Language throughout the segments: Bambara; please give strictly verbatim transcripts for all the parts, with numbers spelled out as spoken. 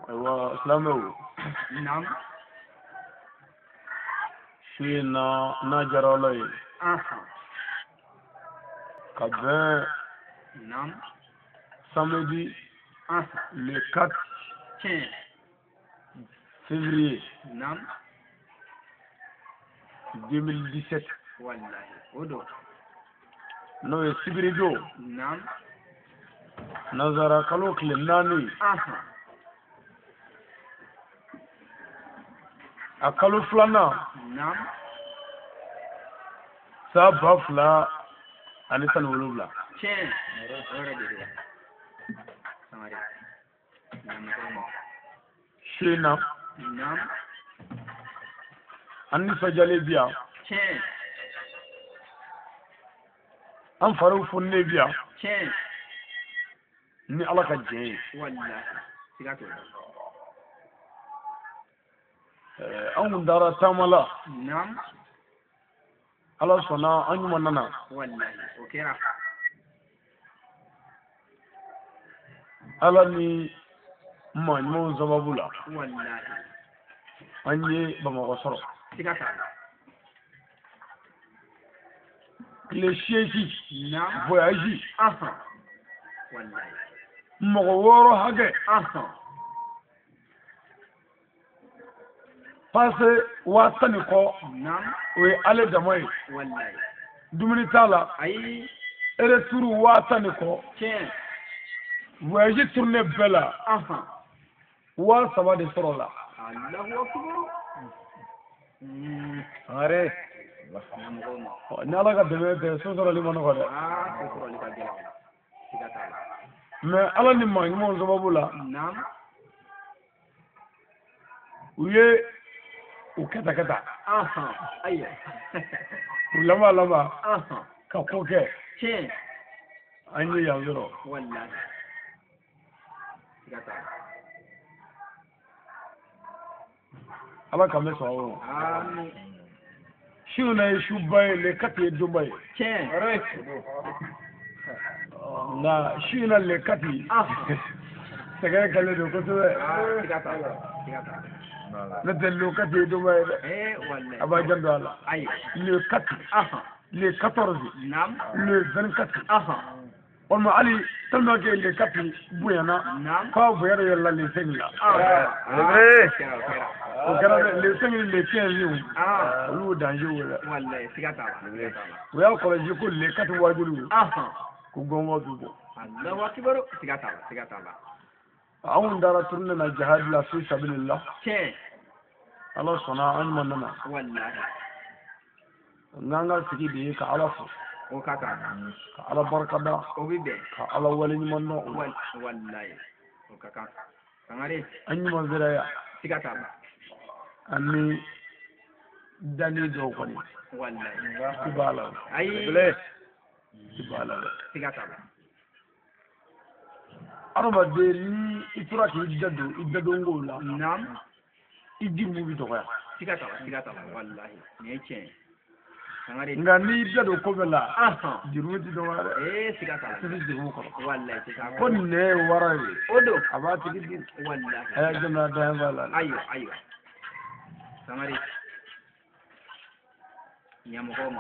وإسلامه نعم شينا نجر عليه أها كبين نعم samedi أها le quatre tiens février نعم deux mille dix-sept والله ودو no ye sibiri jo نعم nazara kalo kile naani أها a kalo filanan نعم saa ba fila ani tan wolonwula tiens ورا جديد سماري نعم shina نعم an nisɔndiyalen bi yan tiens an fariw fununen bi yan tiens ni ala ka jɛn ye والله سيجاتو an kun taara taama la نعم ala sɔnna an ɲuman nana والله وكيرا ala ni maa ɲumanw sababu la والله an ye bamakɔ sɔrɔ سيجاتا tile seegin نعم voyage أها والله mɔgɔ wɔɔrɔ hakɛ أها passe waa tan ni kɔ نعم o ye ale dama ye والله dumuni t'a la أي retour waa tan ni kɔ tiens voyage tourné bɛɛ la أها waa saba de sɔrɔ la الله أكبر are نعم قوما ni ala ka dɛmɛ tɛ so sɔrɔli ma nɔgɔ dɛ آه كسر لك الجلال سيجاتا mais ala ni maa ɲumanw sababu la نعم u ye u kɛta kɛta أها أيوه u laban laban أها ka ko kɛ tiens an ye yan sɔrɔ والله سيجاتا ala ka mɛn sɔn o ma آمين siw na ye suba ye le kati ye donba ye tiens nka siw na le kati أها sɛgɛn kɛlen don kosɛbɛ آه سيجاتا سيجاتا ne tɛ le kati ye donba ye dɛ إيه والله a b'a janto a la أيوه le kati أها le quatorze نعم le vingt-quatre أها walima hali tellement que le kati bonyana نعم f'a bonya de yɛlɛla le cinq la آه كيرا كيرا o kɛra dɛ le cinq ni le quinze آه olu danger o la والله سيجاتا سيجاتا o y'a kɔlɔsi ko le kati waajuru أها ko gɔngɔ bi bɔ الله أكبر سيجاتا سيجاتا an kun taara tourné na jihad la fi sabilillah tiens ala sɔnna an ɲuman nana والله n'an ka sigi de ye ka ala fo وكاكا ka ala barika da وبيبي ka ala wale ɲuman dɔn o la وال والله وكاكا سماري an ɲuman sera yan سيجاتا ani dani dɔw kɔni والله i b'a la أي i b'a la dɛ سيجاتا adamaden ni i tora k'i da don i dadonkow la نعم i di mu bi dɔgɔya سيجاتا سيجاتا والله نيتشين سماري nka n'i da don ko bɛɛ la أها jurumu ti dɔgɔya dɛ إيه سيجاتا i ti jurumu kɔrɔ والله سيجاتا ko nin ye wara ye أودو a b'a tigi dun والله a y'a jɛmɛ da b'a la أيوه أيوه سماري نيامكوما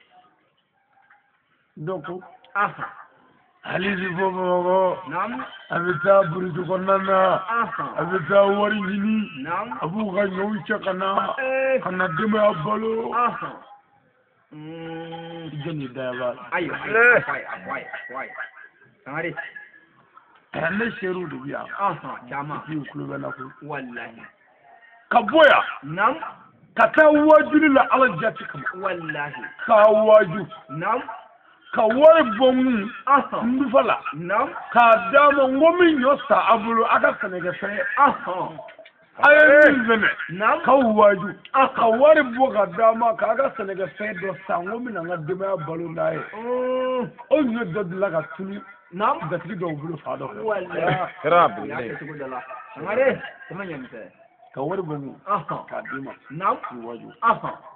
donc أها hali bi bɔ bamakɔ نعم a bɛ taa burusi kɔnɔna na a أها bɛ taa wari ɲini نعم a b'u ka ɲɔw cɛ ka na إيه ka na denbaya balo أها أمم. jɛni da b'a la أيوه أيوه أفاي أفاي أفاي سماري ne seerew de bi yan أها جامع k'i kulo bɛ na ko والله ka bɔ yan نعم ka taa waajuli la ala jati kama والله k'a waaju نعم ka wari bɔ n أها kun ndufa la نعم k'a d'a ma n ko min ɲɔ sa a bolo a ka sɛnɛkɛfɛn أها a ye min sɛnɛ نعم k'aw waaju ka wari bɔ ka d'a ma k'a ka sɛnɛkɛfɛn dɔ san n ko min na n ka denbaya balo n'a ye أمم. o ɲɔ dɔ dila ka tunu نعم gatigi dɔw bolo fa dɔ fɛ والله يا كتبوا دلا سماري كمان يمسى ka wari bɔ n kun أها k'a d'i ma نعم k'i waaju أها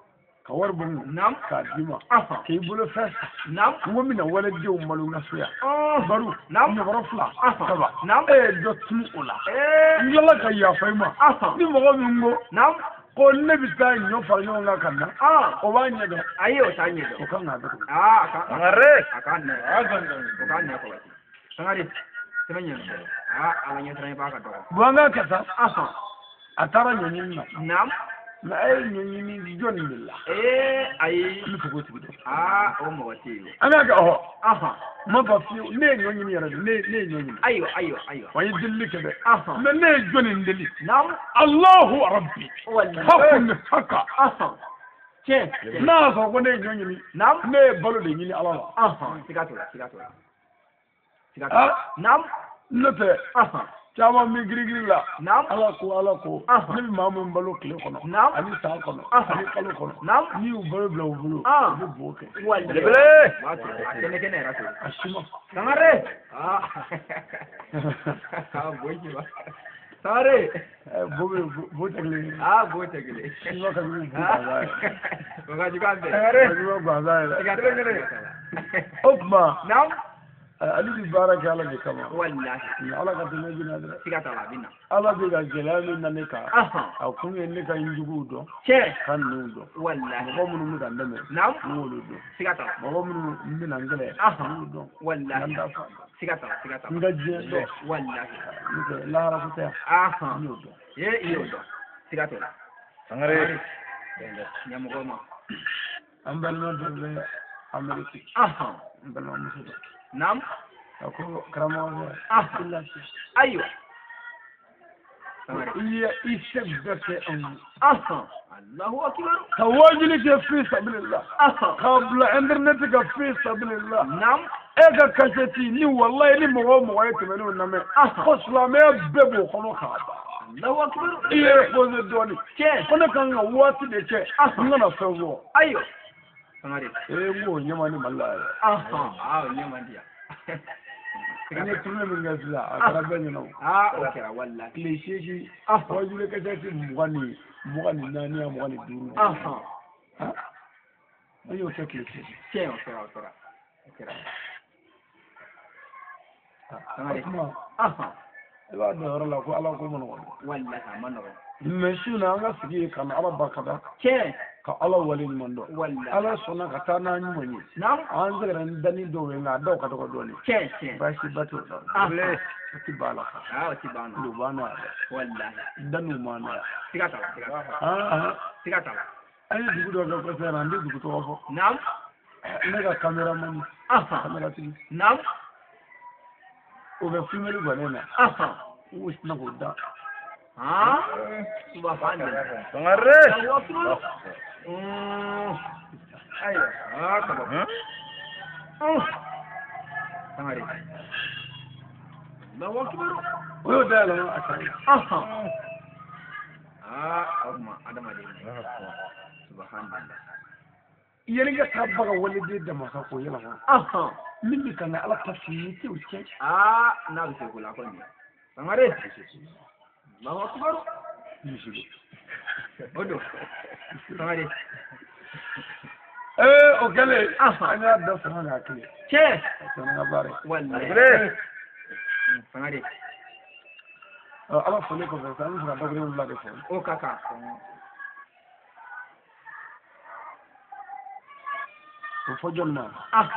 ka wari bon nam ka dima aha ke bolo festa nam ngo mina wala dew malu nasuya baru nam ni baro fula aha kaba nam e do tun ola eh ngala ka ya fayma aha ni mo mi ngo nam ko ne bi ta nyo fa nyo nga kanna ah o ba nya do ayo tanye do o kan na do ah ka Ngare. akan ne Azan. ko kan ne ko ba sangari tanya ah alanya tanya ba ka do buanga kata aha atara nyo nyinna nam na ay nyo nyini jon billah eh ay ni ko ti do ah o mo wati ana ga ho aha ma ba fi ne nyo nyini yara ne ne nyo nyini ayo ayo ayo wani dilli kede aha na ne jonin dilli nam Allahu rabbi wallahi hakun haka aha che na so ko ne nyo nyini nam ne balo de nyini alala aha sigato sigato sigato ah nam note aha chama mi grigri la nam ala ko ala ko Aha. ne bi mamu balo kile kono Naam. ani sa kono Aha. ani kalo kono nam ni u balo bla u balo Ah. ni boke wallahi Lebele. wato akene kene rato ashima sangare ah ah boji ba sare eh bobe bote kile ah bote gele ni waka ni ah buka boga jugande sangare ni waka za sigato ngere opma nam ali bi baraka ala de kama wallahi ni ala ka tene bi na dra sigato la bina ala bi ga gelami na ne ka aha a kun ye ne ka injugu do che kan nu do wallahi mɔgɔ minnu bɛ ka n dɛmɛ nam n y'olu dɔn sigato mɔgɔ minnu bɛ na n gɛlɛ Aha. n y'olu dɔn wallahi n da fa sigato sigato n ka diɲɛ dɔn wallahi n tɛ lahara ko tɛ yan aha n y'o dɔn ye iyo do sigato Ngare. nyamgo ma an balima dɔ bɛ ameriki aha n balimamuso dɔ nam a ko karamɔgɔ bɛ aha i lafiya ayo sangare i ye i se bɛɛ kɛ anw ye aha allahu akbar ka wajuli kɛ fi sabilillah aha ka bila internet ka fi sabilillah nam e ka kasɛti ni wallahi ni mɔgɔ o mɔgɔ ye tɛmɛn'o lamɛn ko silamɛya bɛɛ b'o kɔnɔ k'a ban allahu akbar i ye exposé dɔɔnin che ko ne kan ka waati de kɛ n kana fɛn fɔ ayo sangare ee n k'o ɲɛma ni mali la yɛrɛ aha ah nyamandia an ye tournée min kɛ sisan a kɛra bɛɛ ɲɛna o ah okera wallahi tile seegin aha wajuli kasɛti mugan ni mugan ni naani ya mugan ni duuru aha an y'o kɛ tile seegin che okera okera okera o tuma aha i b'a dɔn yɔrɔ la ko ala ko ma nɔgɔn wallahi amano mɛ su na an ka sigi yen ka na ala barikada che ka ala wale ɲuman dɔn wallahi ala sɔnna ka taa n'an ɲuman ye nam an sɛgɛrɛ ni dani dɔw ye nka a dɔw ka dɔgɔ dɔɔnin che che baasi ba t'o la aha o ti ba la ka ah otibano o b'an na yan wallahi dɛ daniw m'an na yan sigato sigato ah sigato an ye dugu dɔ kɛ kɔfɛ yan an tɛ dugu tɔgɔ fɔ nam ne ka caméraman aha camératigi nam o bɛ filmeli gwanen na aha u sinna k'o da ah subhanallah Ngare. allahu akbar mm ayo ah kaba Hmm? sangare allahu akbar o y'o da yɛlɛma a kan aha ah amma adama de subhanallah yɛrɛ ka taa baga wale den dama ka k'o yɛlɛma aha min bɛ ka na ala ta fi ye t'o cɛ ah na bi se ko la ko ni sangare allahu akbar misi odo sangare ee o kɛlen Aha. an y'a da sama k'a kelen che a sɔnna n ka baara ye wallahi Lebele. sangare Ɔ, ala fɔlen kɔfɛ sisan an bɛ fɛ ka dakuru wula de fɔ o kaka o fɔ jɔn ma aha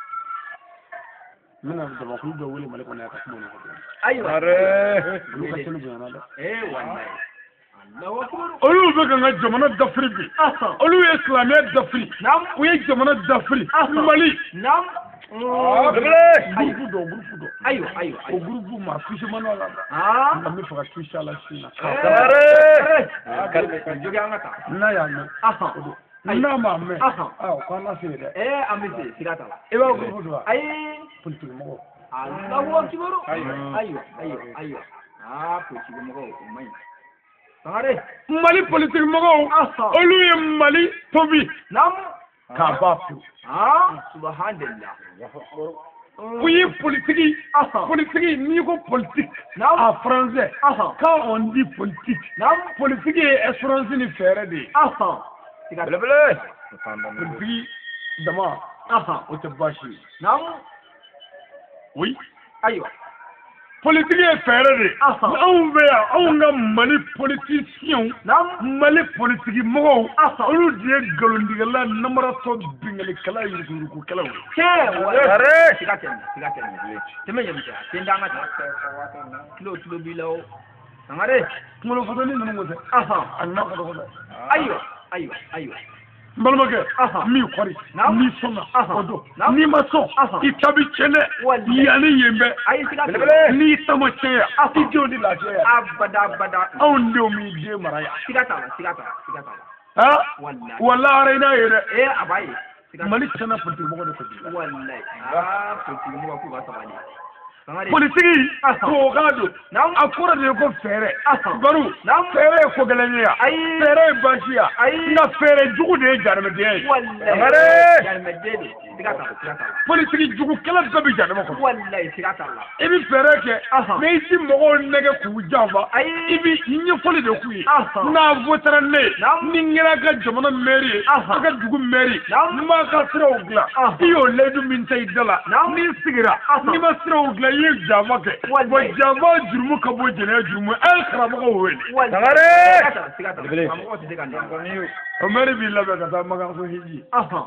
n bɛna jamakulu dɔ wele mali kɔnɔ yan ka kuma o kan ayo Ngare. olu ka teli bonyana dɛ eh wallahi allahu akbar olu bɛ ka n ka jamana dafiri bi aha olu ye silamɛya dafiri nam u ye jamana dafiri Aha. mali nam Lebele. gurupu dɔ gurupu dɔ ayo ayo o ayo gurupu ma fisi ma na la dɛ ah n bɛ fɛ ka kisi ala sin na Ngare. ka jogi an ka ta n'a y'a mɛn aha o don n'a m'a mɛn Aha. ɔ ko an na se dɛ eh an bɛ se siga ta la i b'a gurupu dɔn wa ayi politiki mɔgɔ allahu akbar Ayo. ayo ayo ayo ah politiki mɔgɔw o man ɲi sangare mali politiki mɔgɔw Aha. olu ye mali tobi nam k'a ba pewu ah subhanallah u ye politiki aha politiki n'i ko politiki nam en français aha quand on dit politique nam politique ye espérance ni fɛɛrɛ de ye aha belebele politiki dama o tɛ baasi ye oui ayiwa politiki ye fɛɛrɛ de anw fɛ yan anw ka mali politisiyɛnw mali politiki mɔgɔw olu de ye nkalontigɛla namaratɔ bingalikɛla yuruguyurugukɛlaw ye. tiɲɛ siga tɛ nin siga tɛ nin tɛmɛ ɲɛmi cɛ den d'an ka ta kilo kilo b'i la o sangare kunkolo fotoni ninnu ko tɛ a nana ka dɔgɔ dɛ. ayiwa ayiwa ayiwa n balimakɛ min kɔri n'i sɔnna o don n'i ma sɔn i ta bi tiɲɛ dɛ yanni yen bɛɛ n'i ta ma tiɲɛ yan i denw de lafiya yan abada abada anw denw b'i den mara yan. siga t'a la siga t'a la siga t'a la. ah walahi n'a ye dɛ. ee a b'a ye. mali tiɲɛna politiki mɔgɔ de fɛ bi. walayi aa politiki mɔgɔ k'u ka sabali. politiki tubabukan don a kɔrɔ de ye ko fɛɛrɛ baro fɛɛrɛ ye ko gɛlɛn ye yan fɛɛrɛ ye baasi yan nka fɛɛrɛ jugu de ye jaramɛdenya ye. politiki jugukɛla bɛɛ bɛ janama kɔnɔ i bɛ fɛɛrɛ kɛ mɛ i ti mɔgɔw nɛgɛ k'u janfa i bɛ ɲɛfɔli de k'u ye n'a votera ne ni n kɛra ka jamana mɛri ye a ka dugu mɛri n b'a ka siraw dilan i y'o layidu min ta i da la n'i sigira n'i ma siraw dilan i ye janfa kɛ wa janfa jurumu ka bɔ jɛnɛya jurumu a ye karamɔgɔw wele. o mɛri b'i labɛn ka taa makan ko hiji.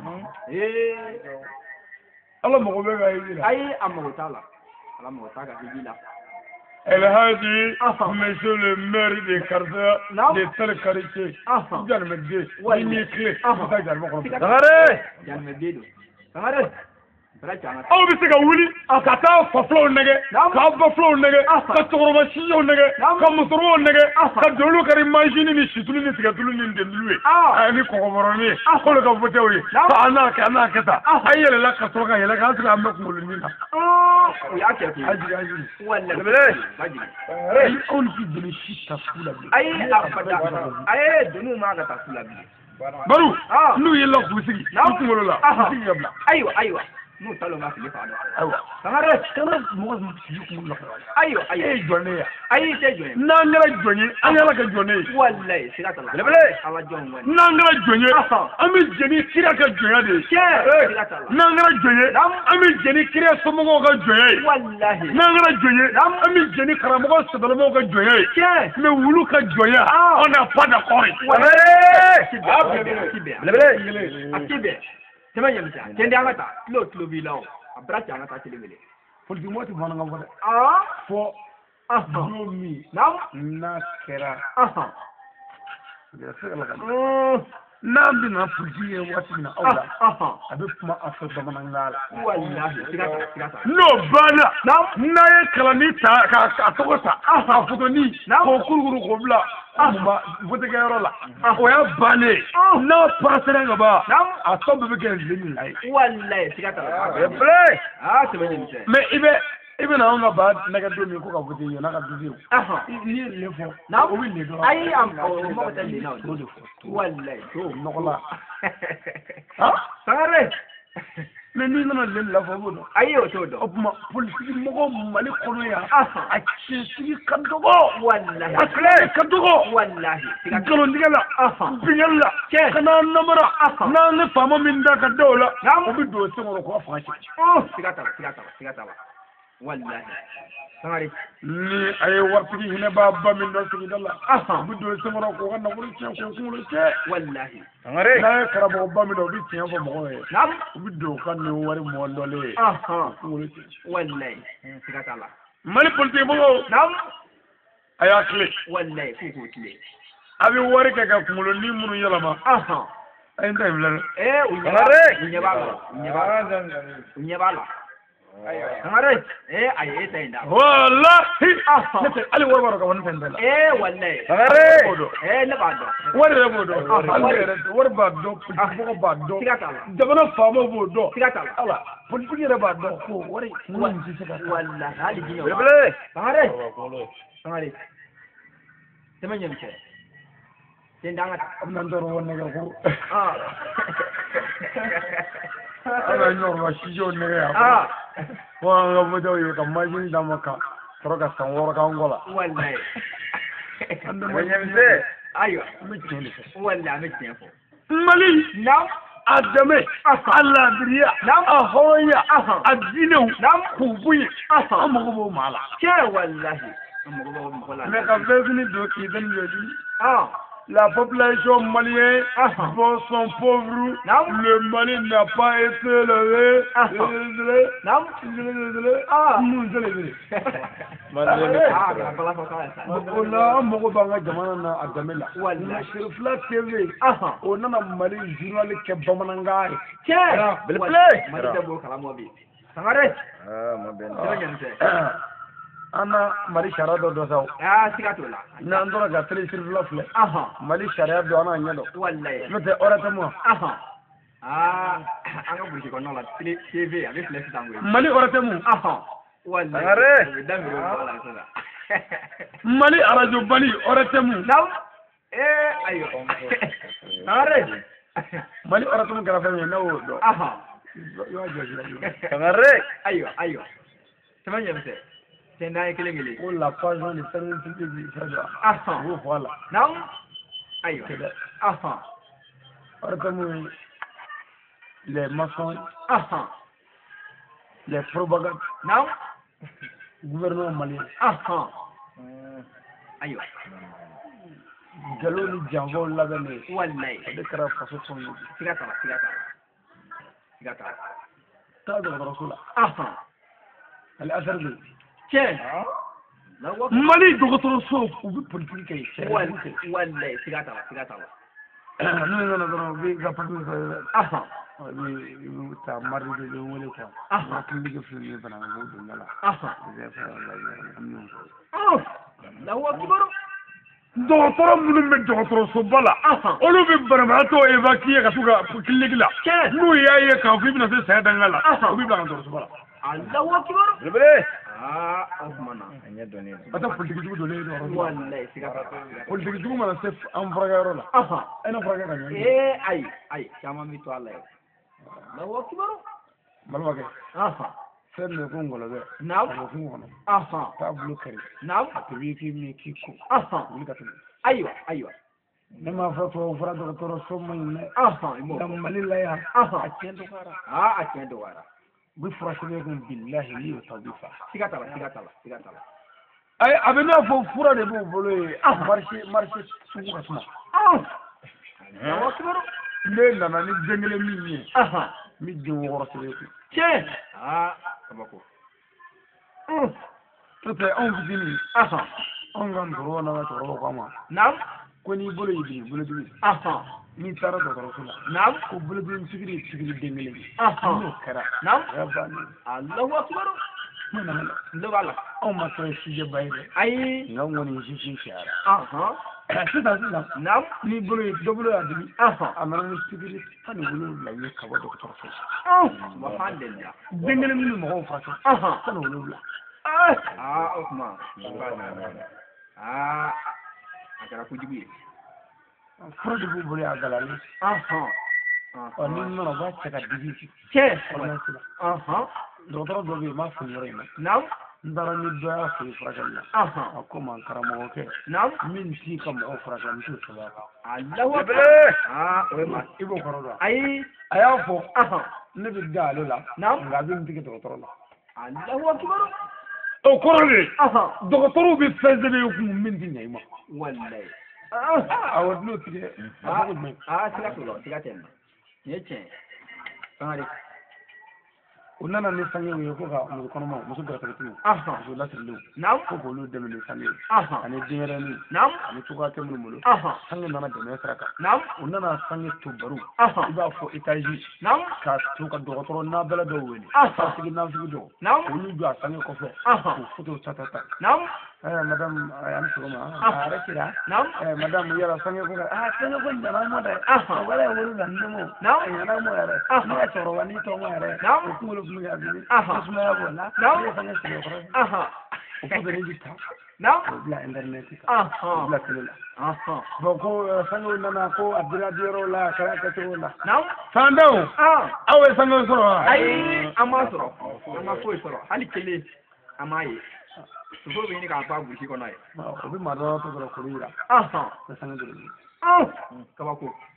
ala mago bɛ ka hiji la. ayi a mago t'a la ala mago t'a ka hiji la. Elhadi, monsieur le maire de quartier de tel quartier, Janmede, Ninikle, Sangare, Janmede, Sangare. aw bɛ se ka wuli ka taa fafulaw nɛgɛ ka bafulaw nɛgɛ ka cɛkɔrɔba siyaw nɛgɛ ka musokɔrɔbaw nɛgɛ ka dolu kari manzini ni situlu ni tigɛtulu ni dendulu ye ani kɔgɔbɔrɔni ye k'olu ka votew ye k'a n'a kɛ a n'a kɛ tan a yɛlɛla ka sɔrɔ ka yɛlɛ k'an sigi an bɛ kunkolonin na. o y'a kɛ ten. a jigin a jigin. walayi ayi aw ni ti jeli si ta fu la bilen. ayi abada a ye donu ma ka taa fu la bilen. baro n'u ye la k'u sigi u kunkolo la k'u sigi ka bila. ayiwa ayiwa. n'u talo ma fili fa dɔ. ayiwa sangare kana mɔgɔ min sigi kun la. ayiwa ayiwa e ye jɔn ne ye. ayi tɛ jɔn ye. n'an kɛra jɔn ye an yala kɛ jɔn ne ye. walayi siga t'a la. belebele. ala jɔn wɛrɛ. n'an kɛra jɔn ye an bɛ jɛni kira ka jɔnya de ye. tiɲɛ siga t'a la. n'an kɛra jɔn ye an bɛ jɛni kira somɔgɔw ka jɔnya ye. walahi. n'an kɛra jɔn ye an bɛ jɛni karamɔgɔ sɛbɛlɛmaw ka jɔnya ye. tiɲɛ. mais wulu ka jɔnya on n'a pas d'accord. belebele. a ti bɛn. tɛmɛ ɲɛmisa cɛn di an ka taa kilo kilo b'i la o. a bara cɛ an ka taa kelen kelen. politiki mɔgɔ tɛ bamanankan fɔ dɛ. fɔ don min n'a kɛra n'an bɛna politiki ye waati min na aw la a bɛ kuma a fɛ bamanankan la. n'o banna n'a ye kalanni ta k'a tɔgɔ ta a fotoni k'o kurukuru k'o bila votekɛyɔrɔ la o y'a bannen n'a pasera ka ban a tɔ bɛɛ bɛ kɛ nzeni la ye. mais i bɛ i bɛna anw ka ba nɛgɛ don min ko ka vote ye n'a ka dute o. i ye nin fɔ o bɛ nin dɔrɔn. ayi a mɔgɔ tɛ nin na o de fɔ. walayi to nɔgɔ la. sangare. mais n'i nana nin lafɔ b'o dɔn. ayi o t'o dɔn. o tuma politiki mɔgɔ mali kɔnɔ yan a cɛsigi ka dɔgɔ. walahi. a filɛ ka dɔgɔ. walahi. nkalontigɛ la binkɛli la ka n'an namara n'an ni faama min da ka da o la o bɛ don senkɔrɔ k'o fanga cɛ. siga t'a la siga t'a la siga t'a la. walahi. sangare. ni a ye waritigi hinɛba ba min dɔn sigida la u bɛ don senkɔrɔ k'o ka nafolo tiɲɛ k'o kunkolo tiɲɛ. walahi. sangare. n'a ye karamɔgɔba min dɔn u bɛ tiɲɛ fɔ mɔgɔw ye u bɛ don ka nin wari mɔndɔlen ye kunkolo tiɲɛ. walayi. siga t'a la. mali politiki mɔgɔw a y'a tile. walayi f'u k'o tile. a bɛ wari kɛ ka kunkolo ni minnu yɛlɛma. a ye n ta in filɛ dɛ. ee u ɲɛ b'a la u ɲɛ b'a la u ɲɛ b'a la u ɲɛ b'a la. sangare. ee a ye e ta in da. walahi. ne tɛ hali wari b'a dɔn ka fɔ ne tɛ n ta la. ee walayi. sangare. ee ne b'a dɔn. wari yɛrɛ b'o dɔn. hali yɛrɛ tɛ wari b'a dɔn politigimɔgɔ b'a dɔn. siga t'a la. jamana faamaw b'o dɔn. siga t'a la. ala politiki yɛrɛ b'a dɔn ko wari wari tɛ se ka. walahi hali jinɛ. belebele. sangare. sangare. tɛmɛ ɲɛmi cɛ. den d'an ka taa. a bɛna n tɔɔrɔ wari nɛgɛ ko. ala ɲɔgɔn sijaw nɛgɛ yan. fo an ka votew ye ka manzini d'a ma ka sɔrɔ ka san wɔɔrɔ k'an kɔ la. walayi. ɲɛmisɛn. ayiwa. an bɛ tiɲɛ de fɔ. walayi an bɛ tiɲɛ fɔ. mali nam a dɛmɛ a laadiriya a hɔrɔnya a diinɛw k'u bonya an mago b'o maa la cɛ walahi an mago b'o mɔgɔ la mais ka fɛn fini don k'i bɛ nin yɛrɛ la population malienne bon, sont pauvres. Le Mali n'a pas été levé. Désolé. Non. Désolé. Ah. Désolé. On a un mot dans la jamana à Damela. Voilà. Sur Flat T V. On a un Mali journal qui est Bamananga. Tiens. Belle play. Mali d'abord Kalamobi. Sangare. Ah, mon ben. Ana Mali Shara do do saw ah sigatola na ndora ga tele sir flofle aha Mali Shara do ana nyado wallahi no te orata mo aha ah anga buji ko nola T V avec flex tangwe Mali orata mo aha wallahi are damiro wala sala Mali arajo bali orata mo naw eh ayo are Mali orata mo garafa me nawo do aha yo joji are ayo ayo tamanya mse tenda ekelengele on la page de terrain de vie ça aha voilà naw ayo aha orata mo les maçons aha les propagandes naw gouvernement malien aha ayo galoni jango labane wallahi de kara faso son sigata sigata sigata ta do rasula aha al asar bi chen Mali docteur so ubi politique kay wallahi wallahi sigata sigata non non non bi ga patu aha bi ta mari de wole ko aha kin dige fi ni bana mo do ngala aha je fa la ni oh la wa kibaro docteur munum be docteur so bala olu bi baramato évacuer ka tuga clinique la nu yaye ka fi bina se sa dangala ubi bana docteur so bala Allah wa kibaro Lebre. ah asmana Anya doni. ata politique jugu do le do wallahi sigata politique jugu mana se am fragaro la aha ena fragaro kan eh ay ay chama mi to Allah la wa kibaro malwa ke aha sen ne ko ngolo be naw ko ngono aha ta blu kari naw to wi ki mi ki ko aha ni ka to aywa aywa ne ma fa to fra do to so mo ne aha imo dam malila ya aha akendo kara ah akendo wara bi frashe ko billahi li tabifa sigata la sigata la sigata la ay abena fo fura de bo bolo marché marché sugu ka suma ah la wa kibaro le nana ni dengele mi ni aha mi di woro se ko che ah kabako mm to te on bidini aha on gam do na to ro ko ma nam ko ni bolo yibi bolo yibi aha ni tara do ro sula nam ko bolo yibi sigiri sigiri dengele aha no kara nam rabani Allah wa kibaro mana mana ndo bala on ma to si je bayre ay ngam woni si si shara aha sita sita nam ni bolo yibi do bolo adimi aha amana ni sigiri tan bolo la yi ka wado ko to ah subhanallah dengele mi mo fa aha tan bolo la ah ah Osman ah akara kujibi fura de bolo ya galali aha o ni no ba ta ka digi che wala sila aha docteur do be ma fu yore ma nam ndara ni do ya fu fragalla aha ko man karamo ke nam min ti kam o fragalla tu sala Allah wa Lebre. ah we ma ibo korodo ay aya fo aha ne be dalo la nam nga bi ntike docteur la Allah wa kibaro o korode aha docteur bi feze be ku min di nyima wallahi ah awu no tike ah ah sigata lo sigata ne che sangare unana ni sange we ko ga mu kono mo musu gara tatu aha musu la tilu nam ko ko lu dem ni sange aha ani dingere ni nam ani tuka ke mu mulo aha sange nana de me saraka nam unana sange to baru aha iba fo etaji nam ka tuka docteur na bela do weli aha sigi na sigi do nam ulu do sange ko fe aha ko foto tata ta nam eh madam ayam suma Ah. ara kira nam eh madam yara sange ko ah sange ko ndara mo da aha wala wala da ndemo Nam. ayana mo yare Ah. ni toro wani to mo yare Nam. ko lu mu ya bi Aha. suma ya bona Nam. ni sange sile ko aha ko be ni ta nam ko bla internet ka aha bla tele la aha ko ko sange nana ko abdira diro la kara ka to la nam sandaw ah awe sange soro ay ama soro ama foyi soro hali kele ama ye soro be ni ka fa bushi ko na ye o bi ma do to ko ira aha sange do ah kabako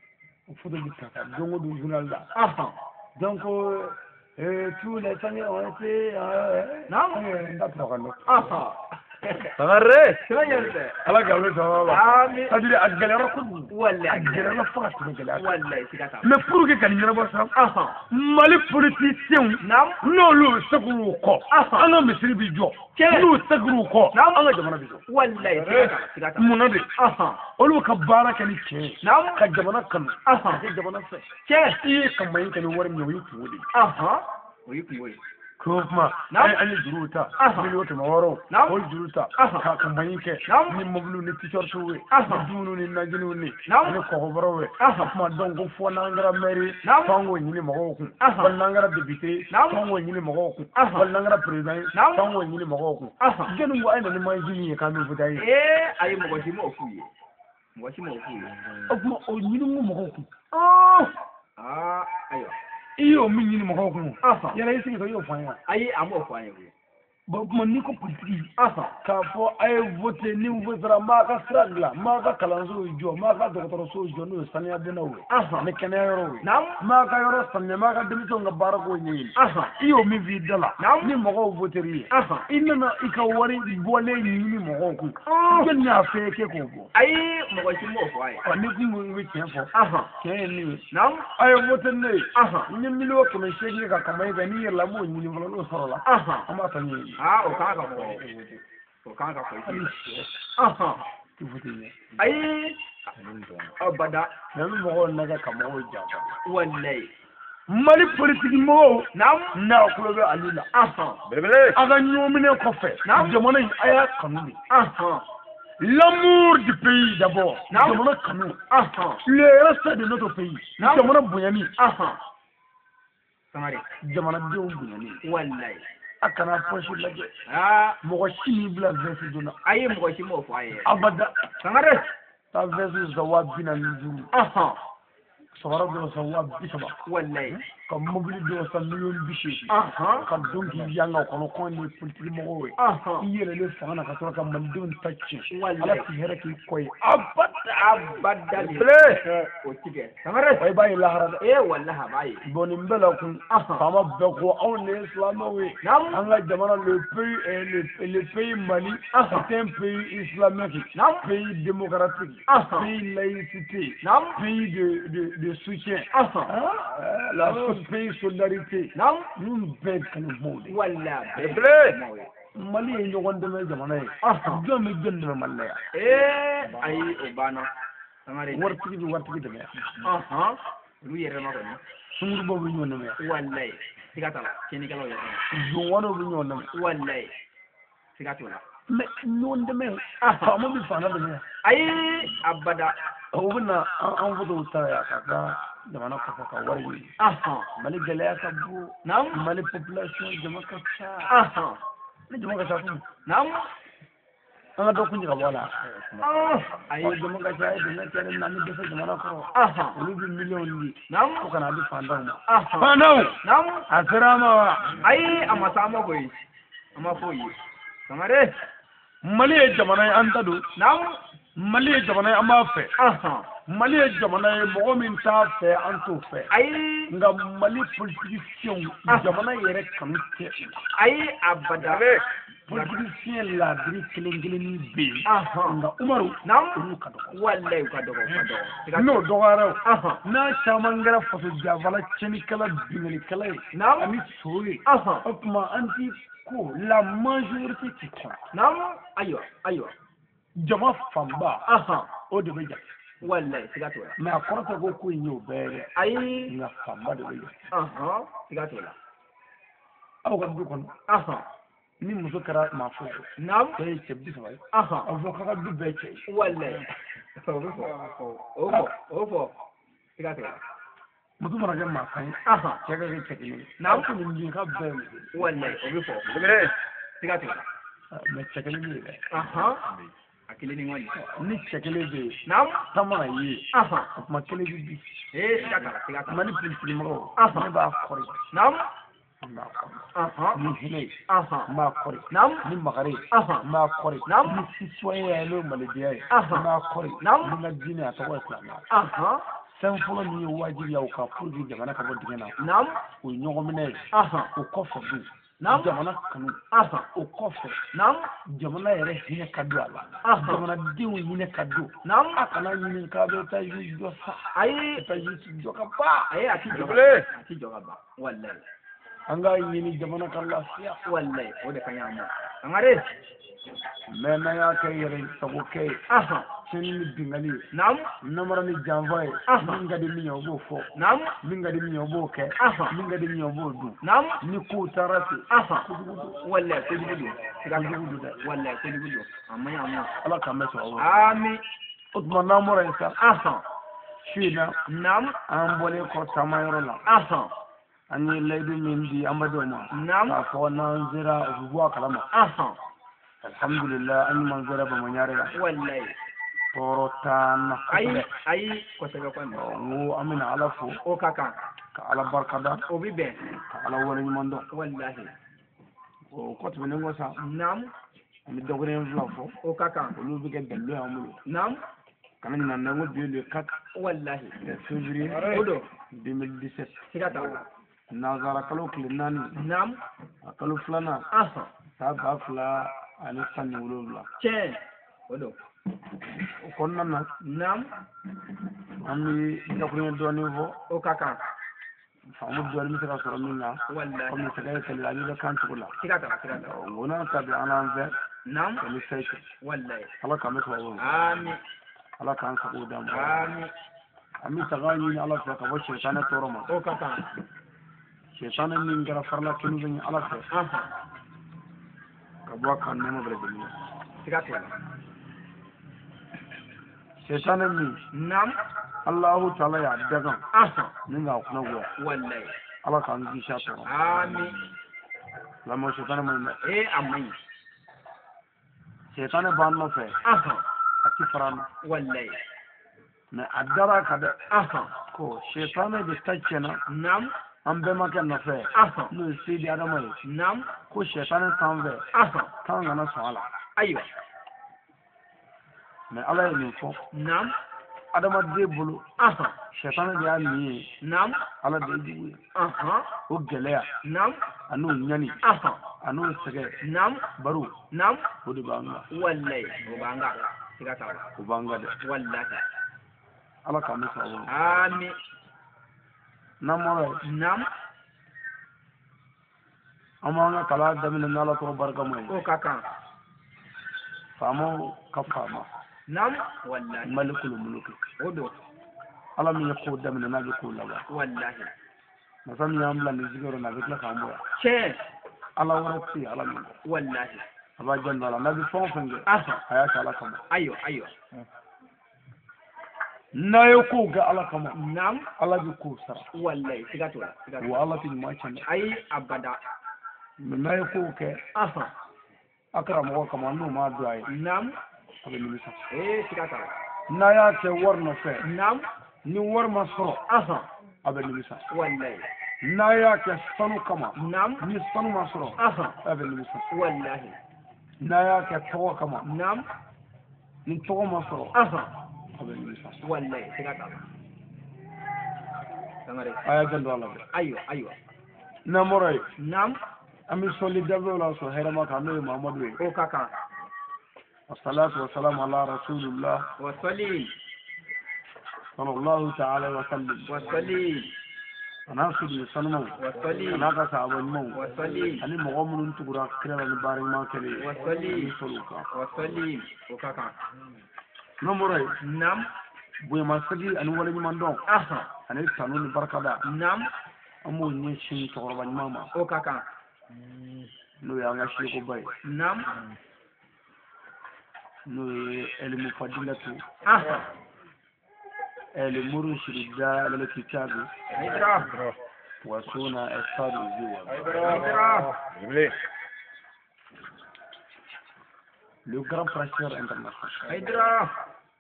photo du kaka donc du journal là aha donc euh tous les années ont été non d'accord non aha Sangare. Sangare. ala ga wala sawa Amin. c'est-à-dire ak galera ko Wallahi. ak galera fa ko galera Wallahi sigata. mais pour que kan ñara bo sam Aha. mali politicien Nam. no lu saguru ko an ga misiri bi jo lu saguru ko an ga jamana bi jo Wallahi sigata sigata. munade Aha. olu ka baara kɛ ni cɛ Nam. ka jamana kanu Aha. ka jamana fɛ Cɛ. i ye kampanyi kɛ ni wari min ye o ye kungo de ye Aha. O yi kungo ye. ko kuma Nam. an ye juru ta Aha. miliyo kɛmɛ wɔɔrɔ Nam. o juru ta Aha. ka kampanyi kɛ Nam. ni mobili ni t-shirtiw ye Aha. ni dumuni ni najiniw ni Nam. ni kɔgɔbaraw ye Aha. o kuma dɔn ko fɔ n'an kɛra mɛri Nam. f'an k'o ɲini mɔgɔw kun Aha. wali n'an kɛra depite Nam. f'an k'o ɲini mɔgɔw kun Aha. wali n'an kɛra président ye Nam. f'an k'o ɲini mɔgɔw kun Aha. jɔnni ko a ye na ni mansin min ye k'an bɛ voter a ye Eh, ayi mɔgɔ si m'o f'u ye. Mɔgɔ si m'o f'u ye. o kuma o ɲini ko mɔgɔw kun Ah, ayiwa. i y'o min ɲini mɔgɔw kun Aha. yala i sigi ka i y'o fɔ an ye wa Ayi, a m'o fɔ an ye koyi. bon kuma n'i ko politiki Aha. k'a fɔ a ye vote ni votera n b'a ka sira dilan n b'a ka kalansow jɔ n b'a ka dɔgɔtɔrɔsow jɔ n'o ye saniya bonnaw ye Aha. ani kɛnɛya yɔrɔw ye Nam. n b'a ka yɔrɔ saniya n b'a ka denmisɛnw ka baarako ɲɛɲini Aha. i y'o min f'i da la Nam. ni mɔgɔw voteri ye Aha. i nana i ka wari bɔlen ɲini mɔgɔw kun jɔnni y'a fɛ k'e k'o bɔ Ayi, mɔgɔ si m'o fɔ an ye. ɔ ni kun ko i bɛ tiɲɛ fɔ Aha. tiɲɛ ye min ye Nam. a ye vote ne ye Aha. n ye miliyɔn kɛmɛ seegin ka kampanyi kɛ n'i yɛrɛ la n b'o ɲini fɔlɔ n'o sɔrɔ la Aha. an b'a ta ɲɛɲini Ah, o kan ka fɔ. O kan ka fɔ. hali sɛ Aha. ti vote ɲɛ Ayi. Abada. mɛ n bɛ mɔgɔw nɛgɛ ka mɔgɔw janfa Wallahi. mali politiki mɔgɔw Nam. n'a kulo bɛ ale la Aha. Belebele. a ka ɲɔminɛ kɔfɛ Nam. jamana in a y'a kanu de Aha. l'amour du pays d'abord Nam. jamana kanu Aha. le respect de notre pays Nam. jamana bonyani Aha. Sangare. jamanadenw bonyani Wallahi. a kana poche lajɛ Ah, mɔgɔ si m'i bila vɛsi donna ayi mɔgɔ si m'o fɔ an ye. abada Sangare. taa vɛsi san wa bi naani ni duuru Aha. samara dɔw san wa bi saba Wallahi. ka mobili dɔw san miliyɔn bi seegin Aha. ka don k'i yanga o kɔnɔ kɔn ni politiki mɔgɔw ye Aha. i yɛlɛlen fanga na ka sɔrɔ ka malidenw ta tiɲɛ Wallahi. ala k'i hɛrɛ k'i kɔ ye abada Abada. Belebele. O tigɛ. Sangare. wa i b'a ye lahara dɛ Eh, wallahi a b'a ye. bon nin bɛɛ la kun Aha. faama bɛɛ ko anw de ye silamɛw ye Nam. an ka jamana le pays euh, le, le pays Mali Aha. c'est un pays islamique Nam. pays démocratique Aha. pays laïcité Nam. pays de de de soutien Aha. ah, la pays solidarité Nam. ninnu bɛɛ kanu b'o de Wallahi. Belebele. Mali ye ɲɔgɔn dɛmɛ jamana ye Aha. jɔn bɛ jɔn dɛmɛ Mali la yan Eh, ayi o banna. Sangare. waritigi bɛ waritigi dɛmɛ yan Aha. Olu yɛrɛ ma kɔni. sungurubaw bɛ ɲɔgɔn dɛmɛ yan Wallahi. Siga t'a la. Cɛnnikɛlaw yɛrɛ ma. zonwariw bɛ ɲɔgɔn dɛmɛ Wallahi. Siga t'o la. mɛ ɲɔgɔn dɛmɛ Aha. faama bɛ faama dɛmɛ yan Ayi abada. o bɛ na an an fotow ta yan ka ka jamana kɔfɛ ka wari ɲini Aha. Mali gɛlɛya ka bon Nam. Mali population jama ka ca Aha. ni jama ka ca kun Nam. an ka dɔ kun ka bɔ a la Ah. Ayi. ɔ jama ka ca a ye dɛmɛ kɛ ne na ni dɛsɛ jamana kɔrɔ Aha. olu bɛ miliyɔn di Nam. fo ka na di fantanw ma Aha. fantanw Nam. a sera an ma wa Ayi a ma se an ma koyi. An ma f'o ye. Sangare. Mali ye jamana ye an ta don Nam. Mali ye jamana ye an b'a fɛ Aha. Mali ye jamana ye mɔgɔ min t'a fɛ an t'o fɛ Ayi. nka Mali politiciens jamana yɛrɛ kanu tɛ u la Ayi abada. politicien laadiri kelen kelennin bɛ yen Aha. nka Umaru Nam. olu ka dɔgɔ Wallahi u ka dɔgɔ u ka dɔgɔ. Siga n'o dɔgɔyara o Aha. n'a caman kɛra faso janfala tiɲɛnikɛla binganikɛla ye Nam. ani so ye Aha. o tuma an ti ko la majorité ti kɔn Nam. Ayiwa ayiwa. jama fanba Aha. o de bɛ jate Wallahi siga t'o la. mɛ a kɔrɔ tɛ ko ko in ye o bɛɛ ye dɛ Ayi. nka fanba de bɛ jate Aha. Siga t'o la. aw ka du kɔnɔ Aha. ni muso kɛra maa fo Nam. cɛ ye cɛ bi saba ye Aha. a fɔ k'a ka du bɛɛ cɛ ye Wallahi. O bɛ fɔ. O fɔ. O fɔ. Siga t'o la. muso mana kɛ maa tan ye Aha. cɛ ka kɛ cɛ kelen ye Nam. ko nin den ka bɛɛ ye muso ye Wallahi o bɛ fɔ. Belebele. Siga t'o la. mɛ cɛ kelen bɛ yen dɛ Aha. A kelen ni ŋɔni. ni cɛ kelen bɛ yen Nam. ta mana ye Aha. o tuma kelen bɛ bi Eh siga t'a la siga t'a la. Mali politikimɔgɔw Aha. ne b'a kɔri Nam. n b'a kɔri Aha. ni hinɛ ye Aha. n b'a kɔri Nam. ni makari ye Aha. n b'a kɔri Nam. ni citoyen ye n'o malidenya ye Aha. n b'a kɔri Nam. ni n ka diinɛ a tɔgɔ ye silamɛya Aha. fɛn fɔlɔ min ye wajibi ya o ka pour que jamana ka bɔ dingɛ na naam o ye ɲɔgɔn minɛ ye aha o kɔfɛ dun naam jamana kanu aha o kɔfɛ naam jamana yɛrɛ hinɛ ka don a la aha jamanadenw hinɛ ka don naam a kana ɲini k'a bɛ taa yi jɔ sa ayi taa yi jɔ ka ban ayi a ti jɔ a ti jɔ ka ban wallahi an k'a ɲini jamana ka lafiya wallahi o de ka ɲi a ma sangare mɛ n'an y'a kɛ yɛrɛ sago kɛ ye aha tiɲɛni ni bingali ye naam namara ni janfa ye min ka di min ye o b'o fɔ naam min ka di min ye o b'o kɛ aha min ka di min ye o b'o dun naam ni kow taara ten aha kojugu don wallahi kojugu don siga t'a la. kojugu don dɛ wallahi kojugu don a ma ɲi a ma ala k'an bɛ sɔrɔ o ami o tuma n'an bɔra yen sa aha su in na naam an bɔlen kɔ taamayɔrɔ la aha an ye layidu min di anbadenw ma naam k'a fɔ n'an sera u bɛ bɔ a kalama aha alhamdulilah an ɲuman sera bamakɔ la wallahi tɔɔrɔ t'an na ayi kosɛbɛ ayi kosɛbɛ kɔni n ko an bɛna ala fo o ka kan ka ala barikada o bi bɛn ka ala waleɲuman dɔn wallahi o kɔ tɛmɛnen kɔ sa naam an bɛ dɔgɔkun fila fɔ o ka kan olu bɛ kɛ dalilu y'an bolo naam kana ɲinɛ n ko bi ye le quatre wallahi février o don deux mille dix-sept siga t'a la nanzara kalo tile naani naam a kalo filanan aha san ba fila ani tan ni wolonwula tiɲɛ o don o kɔnɔna na naam an bɛ dakuruɲɛ dɔɔnin fɔ o ka kan faamu dɔɔnin bɛ se ka sɔrɔ min na wallahi komi sɛgɛ ye kɛlɛ ale bɛ kan cogo la siga t'a la siga t'a la o n'a ta bi an an fɛ naam kɛlɛ fɛn kɛ wallahi ala k'an bɛ sɔrɔ o ami ala k'an sago d'a ma ami an bɛ taga ɲini ala fɛ ka bɔ sɛtanɛ tɔɔrɔ ma o ka kan sɛtanɛ min kɛra farila kelen bɛ ɲɛ ala fɛ aha ka bɔ a kan nɛma bɛɛ lajɛlen na siga t'a la sɛtanɛ min naam alahu taala y'a dagan aha ni k'a kunna goya wallahi ala k'an kisi a tɔɔrɔ ami lamɔ sɛtanɛ man ɲi dɛ e a man ɲi sɛtanɛ b'an nɔfɛ aha a ti fara an na wallahi mɛ a dara a kan dɛ aha ko sɛtanɛ de ta tiɲɛna naam an bɛnbakɛ nɔfɛ aha n'o ye seyidi adama ye naam ko sɛtanɛ sanfɛ aha k'an kana sɔn a la ayiwa mɛ ala ye nin fɔ naam adamaden bolo aha sɛtanɛ de y'a min ye naam ala de ye jugu ye aha o gɛlɛya naam a n'o ɲani aha a n'o sɛgɛ naam baro naam o de b'an kan wallahi o b'an kan siga t'a la o b'an kan dɛ wallahi ala k'an bɛ sɔrɔ o ma ami n'an bɔra yen naam an b'an ka kalan daminɛ n'ala tɔgɔ barikama ye o ka kan faamaw ka faama naam wallahi malikul muluki o don ala min ye kow daminɛ n'a bɛ kow laban wallahi masa min y'an bila nin sigiyɔrɔ la a bɛ tila k'an bɔ yan tiɲɛ ala wɛrɛ tɛ yen ala min kɔ wallahi a b'a janto a la n'a bɛ fɛn o fɛn kɛ aha a y'a kɛ ala kama ayiwa ayiwa n'a ye kow kɛ ala kama naam ala bɛ kow sara wallahi siga t'o la siga t'o la wa ala tɛ ɲuman tiɲɛ dɛ ayi abada mɛ n'a ye kow kɛ aha a karamɔgɔ kama n'o m'a don a ye naam a bɛ nimisa ee siga t'a la n'a y'a kɛ wari nɔfɛ naam ni wari ma sɔrɔ aha a bɛ nimisa wallahi n'a y'a kɛ sanu kama naam ni sanu ma sɔrɔ aha a bɛ nimisa wallahi n'a y'a kɛ tɔgɔ kama naam ni tɔgɔ ma sɔrɔ aha a bɛ nimisa wallahi siga t'a la sangare a y'a janto a la dɛ ayiwa ayiwa n'an bɔra yen naam an bɛ sɔli dabilaw la sɔn hɛrɛma kan n'o ye mamadu ye o ka kan wasalatu wasalamu ala rasulillah wa sali sallallahu ta'ala wa sallim wa sali a n'a sigi sanumaw wa sali a n'a ka sahaba ɲumanw wa sali ani mɔgɔ minnu tugura kira la ni baara ɲuman kɛlen ye wa sali ani sɔliw kan wa sali o ka kan n'an bɔra yen naam bonyamasegi ani waleɲuman dɔn aha ani tanu ni barikada naam an b'o ɲɛsin cɛkɔrɔba ɲuman ma o ka kan n'o ye an ka sekoba ye naam n'o ye elimu fadilatu aha elimuru shirida alkitabi hidra wa suna estadu ziwa hidra le grand pasteur international hidra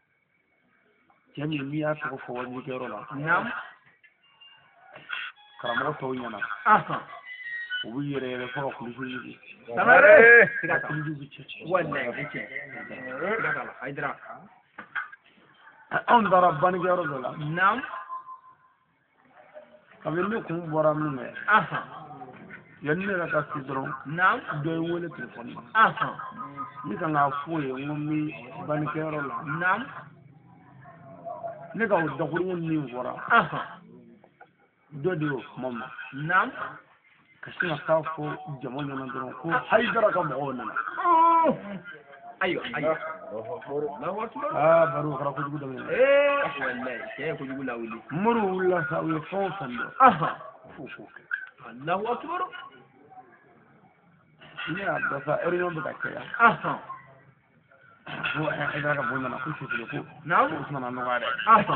jami mi y'a tɔgɔ fɔ wajibikɛyɔrɔ la naam karamɔgɔ tɔw ɲɛna aha u bɛ yɛrɛ yɛrɛ fɔ ka kulisi ɲini samare siga t'a la kulisi bɛ cɛ wallahi o bɛ tiɲɛ siga t'a la hidra anw taara bannikɛyɔrɔ dɔ la naam kabin kun bora min ne aha yanni ne ka sidron nam do wole telefon aha ni kan ga fuye ngommi ban kero la nam ne ka da kurin min bora aha do do mamma nam kashi na ka fo jamo nyana dron ko haidara ka mo ona ayo ayo Allahu akbar ah baru kara ko jugu da eh wallahi sai ko jugu lawuli muru la sa wi fon sando aha Allahu akbar ni abda sa eriyon buka kaya aha ko ai da ka bonna na kushi ko nam ko usman no gare aha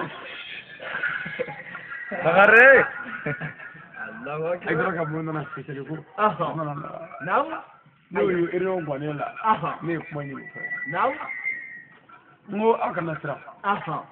Bagare. Allahu ai akbar da ka bonna na kushi ko aha nam no yo eriyon gwanela aha ne kuma ni nam ngo aka nasra aha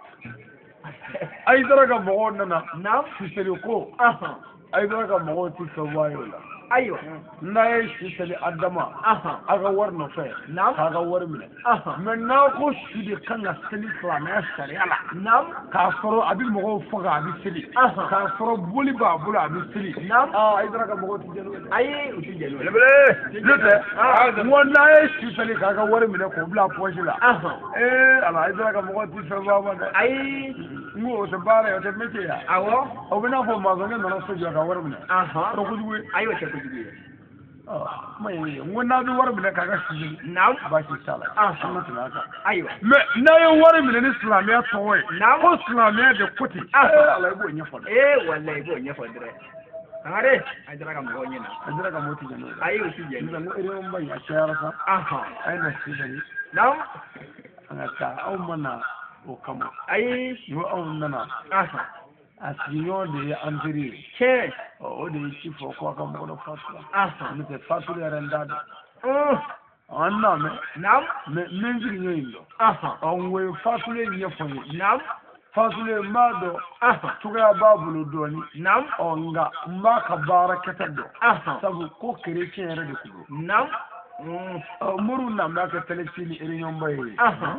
ai da ka bonna na nam kushi ko aha ai da ka mo ti so wayo la ayo na yi shi tali adama aha aga war no fe nam kaga war mi aha men na ko shi de kan na sali fama shari'a nam ka faro abi mo faga abi sili aha ka faro buli ba bula abi sili nam ah ai dara ka mo ti jelo ayi uti jelo Lebele. lute mo na yi shi tali kaga war mi ko bla po shi la aha eh ala ai dara ka mo ti fe ba ba da ayi ngo te bare o te mete ya awo o bina fo ma zo ne na so jo ka war mi aha ro ku duwe ayo ce ku jugu ah mai ngo na bi war mi kaga shi nam ba shi sala Ah. amma tunaka ayo me na yi wari mi ni islamiya towe Na'am. ko islamiya da kuti Ah. Allah ibo nya fada eh wallahi go nya fadre angare ajira ka mo nyina ajira ka moti jano ayo uti ni jelo da mo ire mon ban ya shara sa aha ai na shi da ni nam ana ta au mana o kama ayi yo au nana aha asinyo de ya andiri che o de shi fo ko ka mo do fatwa aha ni te fatwa ya randa mm anna me nam me menjiri nyoindo aha on we fatwa ye fo ni nam fatwa mado aha tuga babulu doni nam onga mbaka barakata do aha sabu ko kere chere de kudo nam mm muru na mbaka telefini eri nyomba yi aha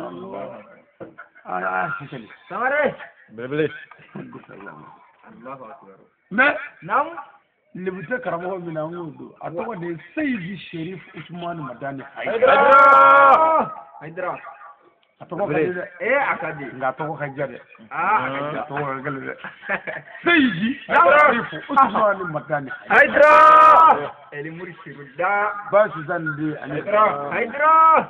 ah ah siseli angare Lebele. Allahu akbar me nam libute karamo mina ngudo atoko de Sayyidi Sharif Usman Madani Haidra Haidra atoko kajde eh akadi nga atoko kajde ah atoko kajde Sayyidi Haidra. Sharif Usman Madani Haidra. eli muri siruda ba su zande ani Haidra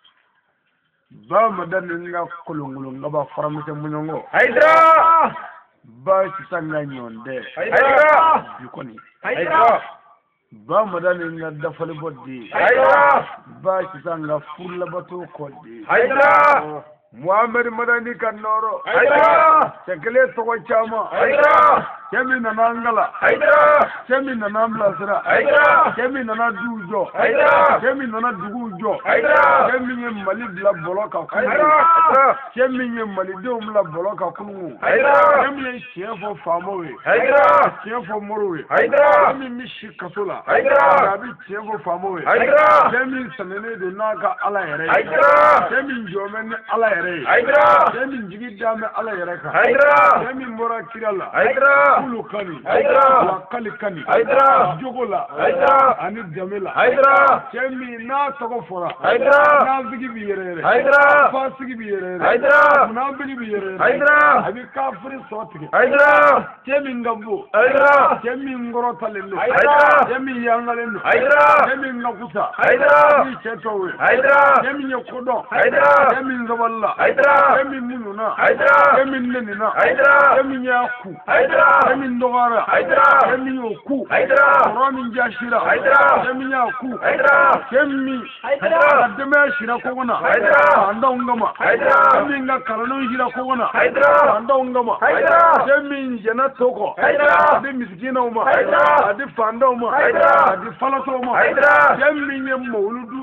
ba madani nga kulungulu nga ba faramite munyongo Haidra. ba su sanga nyonde Haidra. bikoni Haidra ba madani nga dafali boddi Haidra. ba su sanga fulla bato koddi Haidra. Muhammad madani kanoro Haidra. tekele toko chama Haidra. kemi nanangala Haidra. kemi nanamblasira Haidra. kemi nana dujo Haidra. kemi nana dugujo Haidra. kemi nye mali bila boloka kunu Haidra. kemi nye mali denw bila boloka kunu Haidra. kemi ye tiɲɛ fɔ faamaw ye Haidra. tiɲɛ fɔ moriw ye Haidra. kemi mi si kaso la Haidra. a bɛ tiɲɛ fɔ faamaw ye Haidra. kemi sɛnɛnen don n'a ka ala yɛrɛ ye Haidra. kemi jɔnbɛ ni ala yɛrɛ ye Haidra. kemi jigi da bɛ ala yɛrɛ kan Haidra. kemi bɔra kira la Haidra. kulu kani Haidra. wa kali kani Haidra. jogo la Haidra. ani dɛmɛ la Haidra. kemi n'a tɔgɔ fɔra Haidra. n'a sigi bi yɛrɛ yɛrɛ Haidra. fa sigi bi yɛrɛ yɛrɛ Haidra. munafiki bi yɛrɛ yɛrɛ Haidra. a bɛ kafiri sɔ tigɛ Haidra. cɛ min ka bon Haidra. cɛ min kɔrɔtalen don Haidra. cɛ min yangalen don Haidra. cɛ min ka kusa Haidra. min cɛ tɔw ye Haidra. cɛ min ye kodɔn Haidra. cɛ min sabalila Haidra. cɛ min mununa Haidra. cɛ min nenina Haidra. cɛ min y'a ku Haidra. cɛ min dɔgɔyara Haidra. cɛ min y'o ku Haidra. kɔrɔ min jasira Haidra. cɛ min y'a ku Haidra. cɛ min Haidra. ka denbaya sira kɔngɔ na Haidra. fantanw kama Haidra. cɛ min ka kalandenw sira kɔngɔ na Haidra. fantanw kama Haidra. cɛ min jɛnna to kɔ Haidra. a di misikinaw ma Haidra. a di fantanw ma Haidra. a di falatɔw ma Haidra. cɛ min ye mawuludu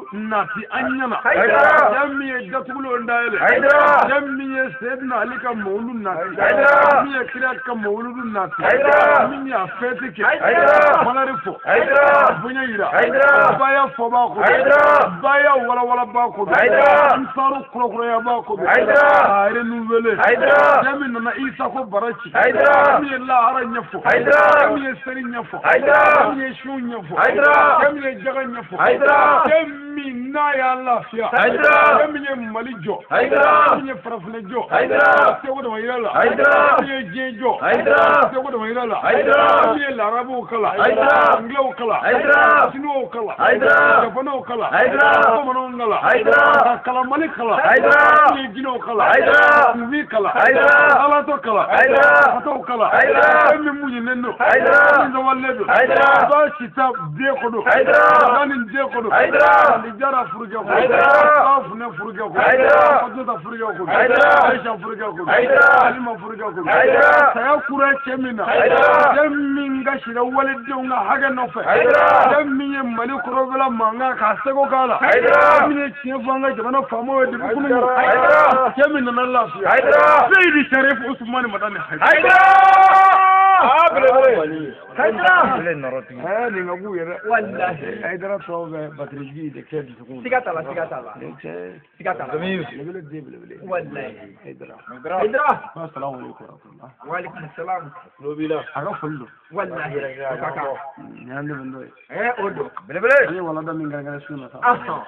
nati anyana Haydara. jammi jatulo ndayele Haydara. jammi sedna alika mawlu nati Haydara. jammi kira ka mawlu nati Haydara. min ya fete ke Haydara. manarifo Haydara. bunya yira Haydara. baya foba ko Haydara. baya wala wala ba ko Haydara. saru kuro kuro ya ba ko Haydara. ayre nu wele Haydara. jammi na isa ko barachi Haydara. jammi la hara nyafo Haydara. jammi seri nyafo Haydara. jammi shu nyafo Haydara. jammi jaga nyafo Haydara. jammi na ya lafiya Haydara. jammi mali jo Haydara. jammi farafle jo Haydara. sego de wayala Haydara. jammi jejo Haydara. sego de wayala Haydara. jammi larabu kala Haydara. anglo kala Haydara. sino kala Haydara. japono kala Haydara. komano kala Haydara. kala mali kala Haydara. jammi gino kala Haydara. kuvi kala Haydara. alato kala Haydara. ato kala Haydara. jammi munyi nendo Haydara. jammi walledo Haydara. ba sita de kodo Haydara. ganin de kodo Haydara. lijara furuge ko Haydara. afune furuge ko Haydara. fadota furuge ko Haydara. aisha furuge ko Haydara. halima furuge ko Haydara. saya kura chemina Haydara. jammi ngashira walide nga haga no fe Haydara. jammi ye mali korobela manga ka sego kala Haydara. jammi ne chefanga jamana famo de bukunu Haydara. chemina na lafiya Haydara. Sayyidi Sharif Usman Madani Haydara. Ah, bele bele. Haydara. Bele naroti. eh ni ngabu yere Wallahi. Haydara tobe batriji de kedi sukun Sigatala, sigatala. Sigatala. lebele de lebele Wallahi. Haydara Haydara. assalamu alaikum wa rahmatullah Wa alaikum assalam. Lobila. aga fullo Wallahi. Kaka. nyande bendo Eh, odo. Bele bele. ani wala da min gargara suna ta Aha.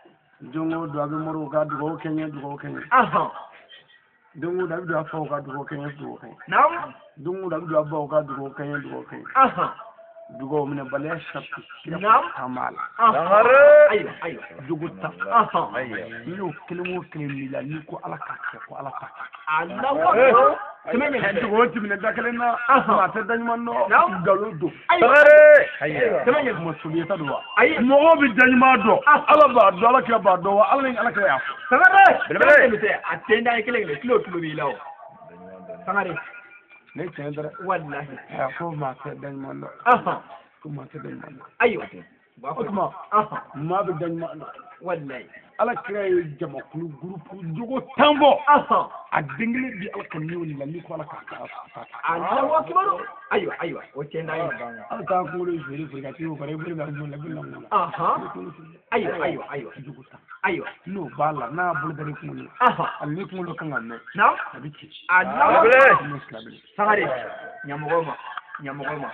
jongo do abe moro ga dugo kenya dugo kenya Aha. dongo da do afa ga dugo kenya dugo kenya Naam. dongo da do abba ga dugo kenya dugo kenya Aha. dugo mine bale shappi Naam. kamal Aha. Dangare. Aywa, aywa. dugo ta Aha. ni kilimo kilimo ni ko ala ka ke ko ala ka Allahu akbar. Kemenya Hendi hendo. wonti mine dakale na Aha. ma ta dañ man no Naam. galo do Aywa. Dangare. Hayya. Kemenya mo suliyata do Ayi. mo bi dañ ma do ala ba do ala ke ba do wa ala ni ala ke ya Sangare. Bele bele. Bele atenda ikele kile kilo kilo bilao. Sangare. ne ken dara Wallahi. ya ko ma ta dañ man do Aha. ko ma ta dañ man do Aywa. Ba ko. kuma Aha. ma bi dañ man do Wallahi. ala kira ye jama kulu groupe jogo tambo Aha. a dingile bi ala kan ni la ni ko ala ka ka Allahu akbar. Aywa, aywa. Otenda yi. ala ta ko le jeri furi ka ti ko re buri na mo la bi na mo Aha. Aywa, aywa, aywa. jogo ta Aywa. no bala na bul dare ko ni Aha. al ni ko lo kan ne Naam. abiki Allahu Bele akbar. bele. no slabi Sangare. Nyamugoma. Nyamugoma.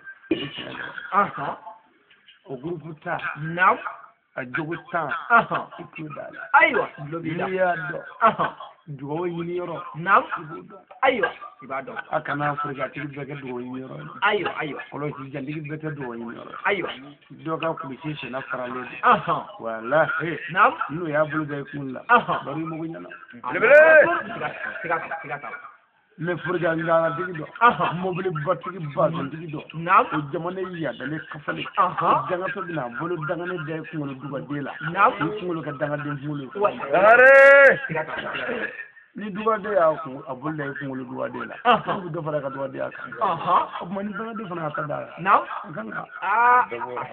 Aha. o groupe ta Naam. a jogo ta Aha. ko dala Aywa. Lobila. ni ya do Aha. dugo yini yoro Naam. Aywa. Ibado. akana furga ti be ga dugo yini yoro Aywa, aywa. kolo ti jandi be ta dugo yini yoro Aywa. do ka ku ci ci na farale Aha. wallahi Naam. no ya bulu ga kun la Aha. bari mo gunya na Bele bele. Sigata, sigata. me furga ngala digi do Aha. mobile batigi ba digi do Naam. o jamana ya da le kafale Aha. janga to dina bolu danga ne de ko ngolo duga dela Naam. ni ko ngolo ka danga de ngolo Dangare. Sigata, sigata. ni duga de ya ko abul de ko ngolo duga dela Aha. ko do fara ka duga de ya kan Aha. ko man danga de fana ka da Naam. kan ka Ah.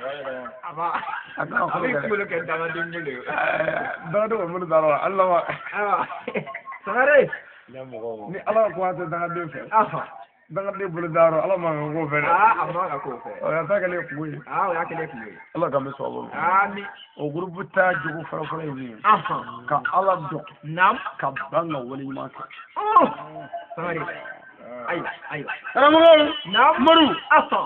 Aba. aka ko Abi ga kulo ke dama dingule. da do mo da ro Allah wa Ah. Sangare. ni ala ko ata danga de fe Aha. danga de bulu daro ala ma ko fe Ah, amma ka ko fe. o ya ta ka le ko yi Ah, ya kele kulo. Allah ka me so bo Ami. o groupe ta jogo fara fara ni Aha. ka ala do Naam. ka banga wali ma ka Oh. Sangare. Aywa, aywa. ana mo Naam. maru Aha.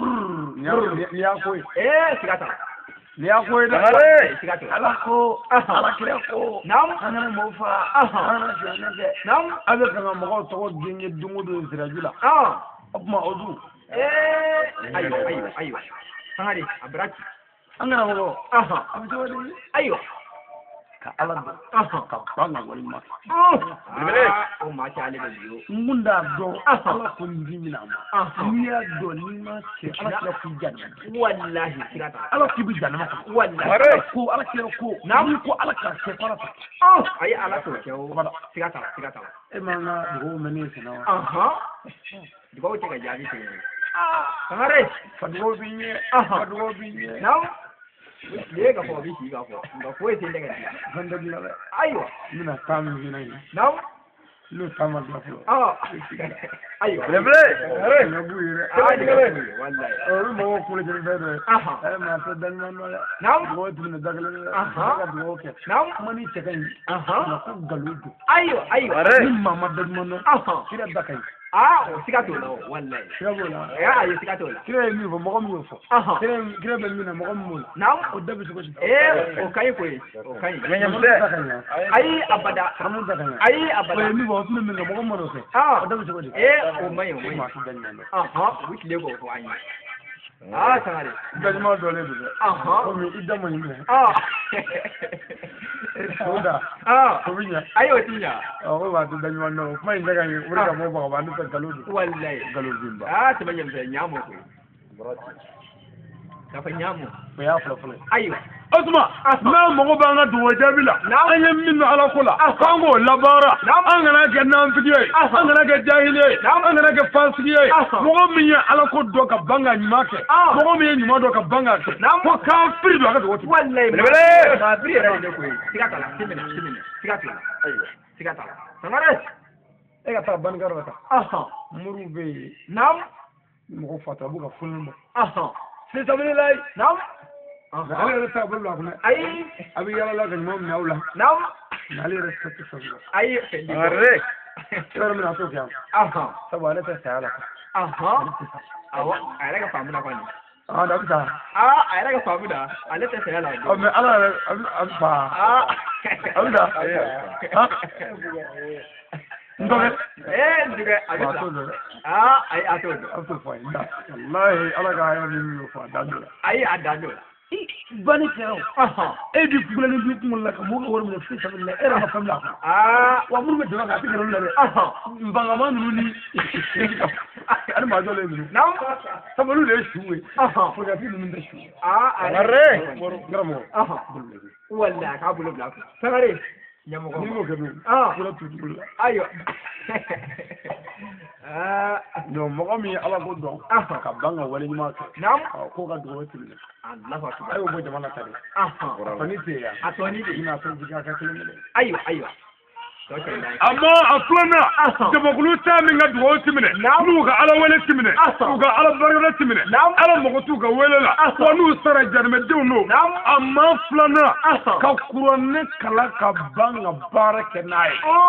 ni ya ko Eh, sigata. ni ya ko da Dangare. Sigata. ala ko Aha. ala kire ko Naam. ana mo fa Aha. ana jona ke Naam. ala kan mo ko to genye dungu do sirajula Ah. abma odu Eh, aywa, aywa, aywa. Sangare, abraki. angana mo Aha. abto wadi Aywa. ka ala do Aha. ka banga wali ma Oh. Bele. O ma ta ale biyo. munda do Aha. ala ko ndimina ma Aha. ni ya do ni ma ke ala kire ku janna Wallahi, sigata. ala ki bi janna ma Wallahi. Dangare. ko ala kire ko Naam. ni ko ala ka ke ko ala ta Oh, ayi ala to kewo. Bada. Sigata, sigata. e ma na do meni sina Aha. Dibawo ce ga jabi ce. Sangare. fadwo bi nye Aha. fadwo bi nye Naam. le ga fo bi shi ga fo ga fo sai daga handa bila la aiwa mina tamu vina yi now lu tamu la flo ah aiwa Bele are na bu yire ah diga wallahi o mo ko le jere de aha ay ma ta dan man wala now go tin da dagal aha ga do ke now mani ce kan aha na ku galudu aiwa aiwa Are. min mama dan man aha kira da kai ah o siga to no wallahi kira bola ya ayi siga to la kira mi fo mo ko mi fo aha kira kira be mi na mo ko mo now o da bi ko eh o kai ko o kai Nyam da se. kan ya ai abada ramu da kan ya ai abada o mi bo mi mi na mo ko mo no se ah o da bi ko eh o mai o mai ma su dan man aha which level ko anyi ah sangare dan ma do le do aha ko mi idda mo ni mi ah Oda. ah Ko binya. ayo tinya Oh, ba to dan wannan. Kuma inda kan wuri ka mo ba ba ni ta galudu. wallahi Galudin ba. ah ta manyan sai nyamo ko ka fa nyamo Ba ya fula fula. ayo Asma, na mo ba nga duwa jabila. An yi min ala kula. Kan go labara. An gana ga nan fidiye. An gana ga jahiliye. An gana ga fasikiye. Mo min ya ala ko do ka banga nyimake. Mo min ya nyima do ka banga. Ko ka firi do ka do woti. wallahi Bele. ma biri ra ne ko siga tala timina timina siga tala ayo siga tala sangare E ka ta ban garo ta. aha Muru be nam mo ko fata bu ka fulmo. aha Sai sabilillah. nam Ale aha re ta bu la kuna. ai Abi yala la ga mo mi awla. nam Ale re ta ta sabila. ai fendi Are. Pero mi na to kya. aha Sabu ale ta sa ala. aha awa ai daga famu na kwani Ah, da bisa. ah ai daga famu da alata sai la Oh, me ala abi ba. ah Abida. Ha? Ndoge. eh ndiga Ba to abisa do. ah ai ato Ato fa inda. Wallahi ala ga ya ni mi fa da do. ai adado Bani kero. aha E di kula ni bi kumul la ka mo wor mi fi sabilla era ma famla. ah Wa mun me do ga ti kero la de. aha Mbanga ma nunu ni. Ani ma do le ni. nam Sabalu le shuwe. aha Ko ga ti nunu da shuwe. ah ai Are. Wor gramo. aha wallahi ka bulu bla sangare nyamo ko Ni mo ke do. ah Kula tu tu. ayo ah No mo ko mi ala ko do. aha Ka banga wale ni ma ko. nam Ko ga do ti ni. Allahu akbar Ayo bo jamana tare. aha Fani te ya. atoni de Ina son jiga ka kilin ne. ayo ayo to ce dai Amma a fulana da bagulu ta min ga duwo timine nu ga ala wele timine nu ga ala bargala timine ala mogotu ga wele la ko nu sara jarme dew no amma fulana ka kuronne kala ka banga barake nai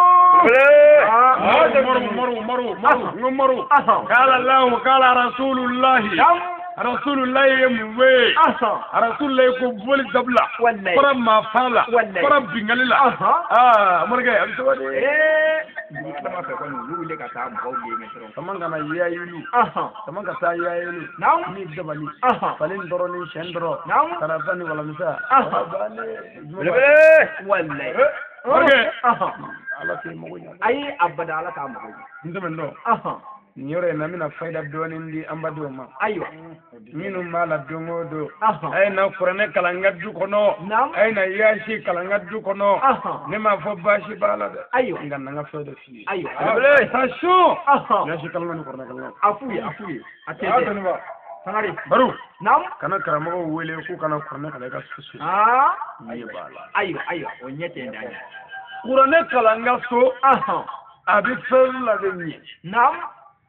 Bele. maru maru maru maru maru qala allah qala rasulullah rasulullah yemwe rasulullah ko boli dabla fara ma fala fara bingalila ah amurga abi tawade eh sama fe ko nu wule ka ta mo ge me tro tamanga na yayilu aha tamanga ta yayilu nam ni dabali aha falin doro ni shendro nam tarafani wala misa aha Bele. wallahi Marge. aha ala ke mo gonya ai abada ala ka mo ndeme ndo aha ni yore na mina faida doni ndi ambado ma ayo minu mala dongo do aha ay na qur'ane kalanga du kono nam ay na yashi kalanga du kono aha ne ma fo bashi bala de ayo ngan nga fo de fi ayo Bele sasho aha yashi kalanga ni qur'ane kalanga afuye afuye ate atete ba sangare baru nam kana karamo wele ku kana qur'ane kalanga susu ah ni bala ayo ayo o nyete ndanya qur'ane kalanga so aha abi fel la de ni nam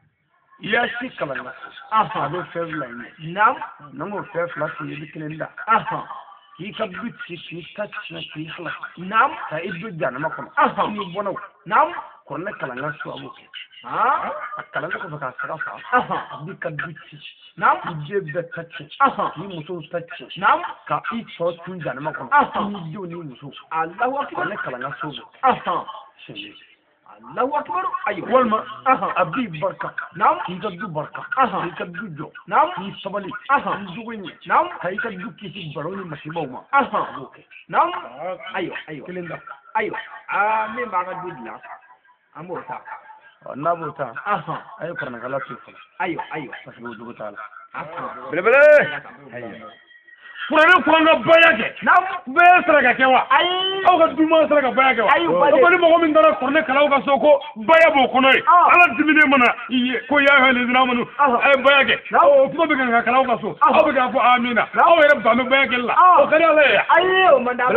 yashi kalanga aha abi fel la ni nam nango fel la ki bikinen da aha ki ka bitsi ki tachna ki hala nam ka iddu jana makono aha ni bono nam korne kalanga su abu ah kalanga ko ka saka fa aha abi ka bitsi nam ije be tachna aha ni muso tachna nam ka i so tun jana makono Aha. ni do ni muso Allahu akbar korne kalanga su aha shine Allahu akbar ayo walma aha abi barka nam ki ka du barka Aha. ki ka du jo nam ki sabali Aha. ki dugunye nam kai ka du ki si baroni masibaw ma aha okay nam ayo ayo kilinda ayo ah me ba ga dudla amota na bota aha ay korne kala tu fa ayo ayo parce que du tala aha Bele bele. kuranɛ kuran ka baya kɛ bɛɛ sera ka kɛ wa ayi aw ka duma sera ka baya kɛ wa o ko ni mɔgɔ min taara kuranɛ kalan ka so ko baya b'o kɔnɔ ye ala diminen mana ko y'a hɛlɛ zina manu a ye baya kɛ o kuma bɛ kan ka kalan ka so aw bɛ k'a fɔ amina aw yɛrɛ ban bɛ baya kɛ la o ka di ala ye ayi o man d'a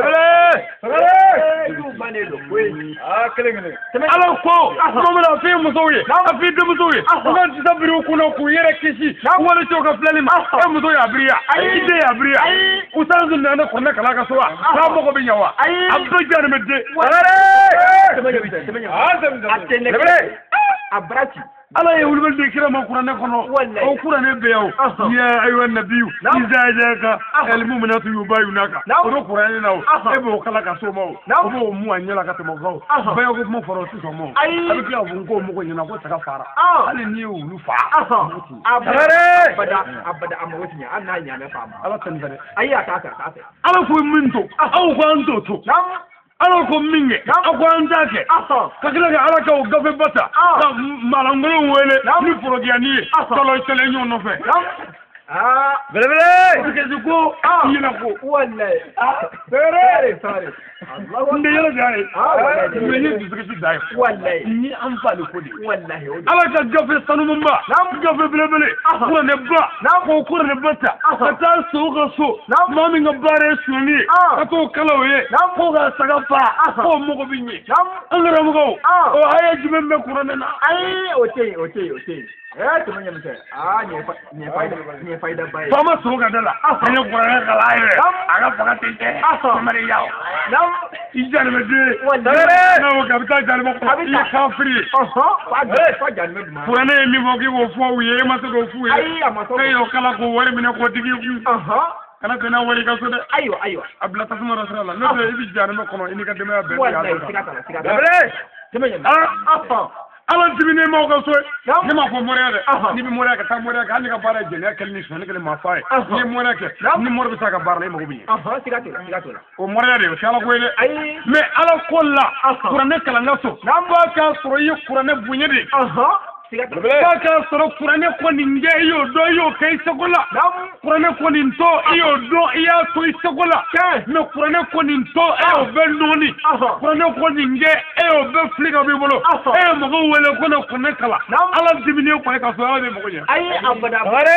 ala ko kuma min na a f'i musow ye a f'i denmusow ye u ka disa biri u kunna k'u yɛrɛ kisi wale cɛw ka filɛli ma e muso y'a biriya i den y'a biriya u taara sun na ne kuranɛ kalan ka so wa k'a mɔgɔ bɛ ɲɛ wa a bɛɛ jɛ nin bɛ den a barati ala ye wulibali de kira ma kuranɛ kɔnɔ o kuranɛ bɛ yan ya ayiwa nabiyu iza jaka almu'minatu yubayunaka o do kuranɛ na o e b'o kala ka so ma o o b'o mu a ɲɛ la ka tɛmɛ gaw bɛɛ ko kuma fɔra o sisan ma a bɛ tila k'o ko mɔgɔ ɲɛna ko saga fara hali n'i ye wulu fa abada abada a mago tiɲɛ hali n'a ɲaamɛ fa ma ala tɛ nin fɛ dɛ ayi a t'a fɛ a t'a fɛ ala ko min to aw ko an t'o to ala ko min kɛ aw ko an t'a kɛ ka tila ka ala ka o gafe bata ka malangolon wele ni forokiyani ye tɔlɔ sɛlɛ ɲɔgɔn nɔfɛ belebele kɛsi ko ɲɛna ko wallahi feere n de yɛlɛ da ye mɛ n ye dusukasi da ye wallahi ni an fali ko de wallahi ala ka gafe sanumanba gafe belebele kuranɛ ba k'o kuranɛ ba ta ka taa sow ka so maa min ka baara ye sonyali ye ka t'o kala o ye fo ka saga faa fo mɔgɔ bɛ ɲɛ an karamɔgɔw o haya jumɛn bɛ kuranɛ na ayi o tɛ yen o tɛ yen o tɛ yen eh tuma ɲɛ misɛn aa nin ye fayida nin ye fayida ba ye faama sogo ka da la an ye kuranɛ kalan a yɛrɛ a ka faga tɛ kɛ samari yaw i janimɛ den n'o kɛ a bɛ taa janimɛ kɔnɔ i ye kafiri ye kuranɛ ye min fɔ k'i k'o fɔ u ye e ma se k'o f'u ye e y'o kala k'o wari minɛ k'o digi kun kana bɛn n'a wari i ka so dɛ ayiwa ayiwa a bila tasuma dɔ sira la n'o tɛ i bɛ janimɛ kɔnɔ i n'i ka denbaya bɛɛ bɛ y'a ala diminen m'aw ka so ne m'a fɔ moriya dɛ n'i bɛ moriya kɛ taa moriya kɛ hali ni ka baara ye jɛnɛya kɛli ni sonyali kɛli ma f'a ye n'i ye moriya kɛ ni mori bɛ se ka baara la i mago bɛ ɲɛ o moriya de o tɛ ala ko ye dɛ mɛ ala ko la kuranɛ kalan ka so f'a k'a sɔrɔ i ye kuranɛ bonya de f'a k'a sɔrɔ kuranɛ ko nin kɛ i y'o dɔn i y'o kɛ i sago la kuranɛ ko nin to i y'o dɔn i y'a to i sago la mɛ kuranɛ ko nin to e y'o bɛɛ nɔɔni kuranɛ ko nin kɛ e y'o bɛɛ fili ka b'i bolo e ye mɔgɔw wele ko ne kuranɛ kalan ala diminen kɔ ka so ala de mɔgɔ ɲɛ ayi abada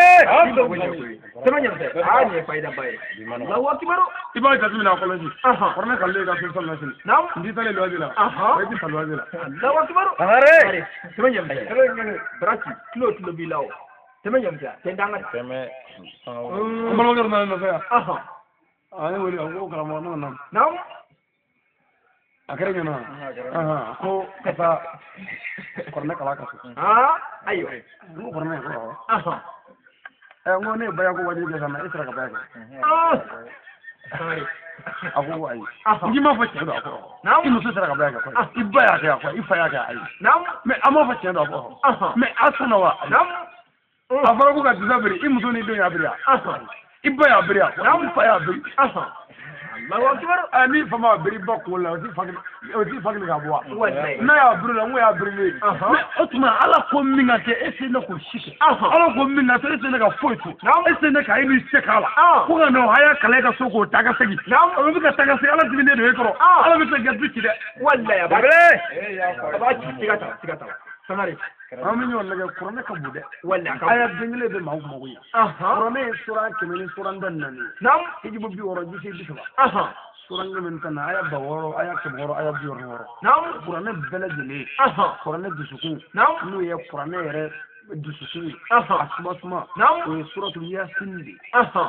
tɛmɛ ɲɛfɛ aa nin ye fayida ba ye Allahu akbar i b'a jateminɛ a kɔlɔsi kuranɛ kalan ka so sallah sini n t'i talen lɔsi la i t'i ta lɔsi la Allahu akbar tɛmɛ ɲɛfɛ berarti kilo kilo bilau teme jam sa tendangan teme kalau kita nak saya aha ani wali aku kerama na na nam akhirnya na aha ko kata korne kala kasu ah ayo aku korne ko aha eh ngone baya ko wajib ke sana isra ka baya ah sorry aku ai ngi ma fa cedo ako nam inu sera ka baya ko ibaya ka ko ifaya ka ai nam me ama fa cedo ako me asuna wa nam afara ku ka disabri imu so ni do ya bria ibaya bria nam ifaya bri Allahu akbar ani fama bri ba ko la oti fagni oti fagni ka bo na ya bri la ngo ya bri ni otuma ala ko minga te ese na ko shike ala ko minga te ese na ka foitu ese na ka ini sekala ko ga no haya kale ka so ko taga segi o bi ka taga segi ala dimine do ekro ala bi ta gaddu ci de wallahi ya ba eh ya ba ci tigata tigata sanare ami ñoo la kurane ka bude wallahi ka aya dingile be maw maw ya kurane sura kemeni sura ndan nani nam hijibu bi woro bi bi ba aha sura ngamen tan aya ba woro aya ke woro aya bi woro nam kurane bele jele aha kurane dusuku nam nu ye kurane yere dusuku aha asma asma nam o suratul yasin di aha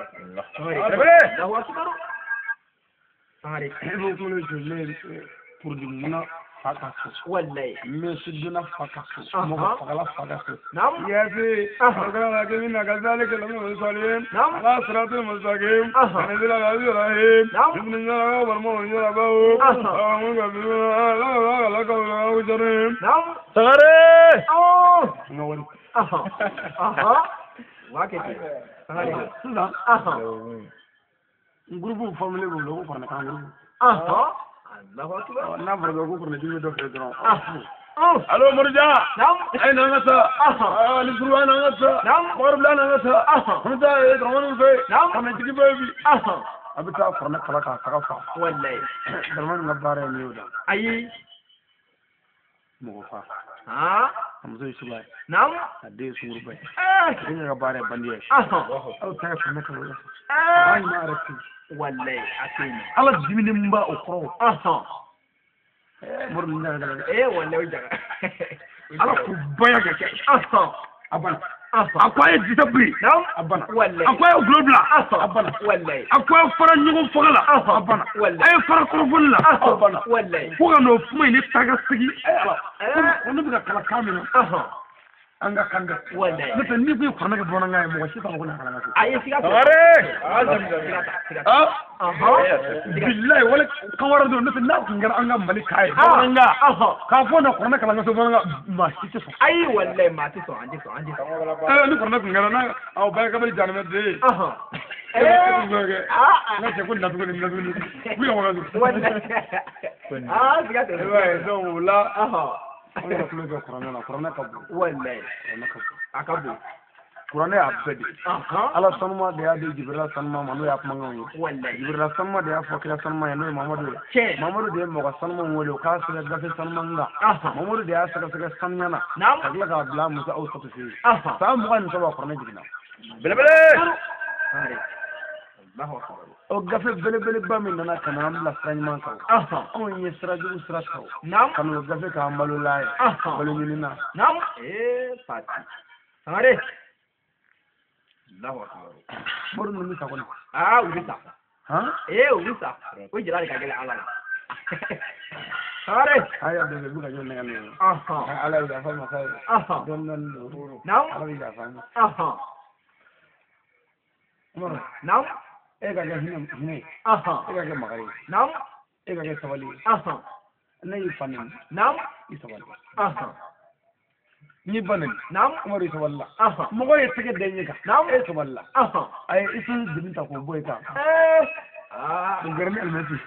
Allahu akbar sanare ko ko le jele pour du mona fakasu wallahi me suduna fakasu mo fakala fakasu nam yasi agara ke min gazalika lamu salim ala siratul mustaqim anzila rahim ibn yara wal mu'minin bahu amun gabila la la ka ujarim nam Sangare oh ngawari aha aha wakati sanare sudah aha grupu family bo lo ko na kan grupu aha Allahu akbar na farga ko ko na jimi do fe dron alo murja nam ai nan ngata ali furwa nan ngata nam marbla nan ngata hunta e dramanu fe nam kana jigi bebi abita farna kala ka saka fa wallahi dramanu ngabare ni yoda ayi mo fa ha amzo isuba nam ade suru bay eh ni ngabare bandiye aha au ta farna kala eh ai ma arati wallahi atini ala dimini mba okro aha mur ni ngala eh wallahi jaga ala ku baya ga ke aha abana aha akwaye disabri nam abana wallahi akwaye globla aha abana wallahi akwaye fara nyugo fogala abana wallahi ay fara ko fulla abana wallahi fuga no fuma ni taga sigi ala eh onu biga kala kamino aha anga kanga wallahi nata ni ko farna ga bona ngay mo ci tan ko na kala ngati ayi siga Tangare. ah aha billahi wala kawara do nata na ko ngar anga mali kai Ah. anga aha ka fo na ko na kala ngati bona ma ci ci so ayi wallahi ma ti so andi so andi so eh ni ko na ko ngara na aw ba ga bari janame de aha eh ah na ce ko na ko ni na ni ku yo wala wallahi ah siga to eh do la aha wala ko ko corona na corona ka bu wallahi corona ka bu akabu corona ya bedi aha ala sanuma de ya de jibril sanuma manu ya kuma ngi wallahi jibril sanuma de ya fokira sanuma ya no mamadu che mamadu de mo ga sanuma wole ka sira gafe sanuma nga aha mamadu de ya saka saka sannyana nam kagla ka bla musa au satu fi aha sa mo kan so ba corona jigina Bele bele. Allez. Allahu akbar. o gafe bele bele ba min nana kana am la sanuma ka Aha. on ye sira ju sira ka Nam. kanu gafe ka ambalu laye Aha. balu nyina Nam. Eh, pati. Allez. Allahu akbar. boru no mi ka ko Ah, ulisa. ha Eh, ulisa. Ko jira ka gele ala. Allez. aya de be buka jonna ngani Aha. ala ya fa ma sai Aha. don nan Nam. ala ya fa Aha. mara Nam. e ga ga hinam hine Aha. e ga ga magari Nam. e ga ga sawali Aha. na yi fanin Nam. i sawali Aha. ni banin Nam. umar i sawalla Aha. mo go yete ga denye ka Nam. e sawalla Aha. ay isu dinta ko boy ka Eh. Ah. dum garmi almasi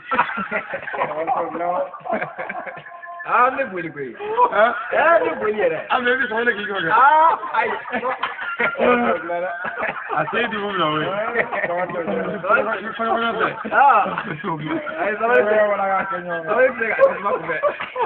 Ah, me boli boli. ha Eh, me boli era. am ne bi sawala ki ko ga Ah, ai. a sai di mo na we ni fa ko na de Ah. Ai, sabe que wala ga kenyo. Sabe que ga ma ko be.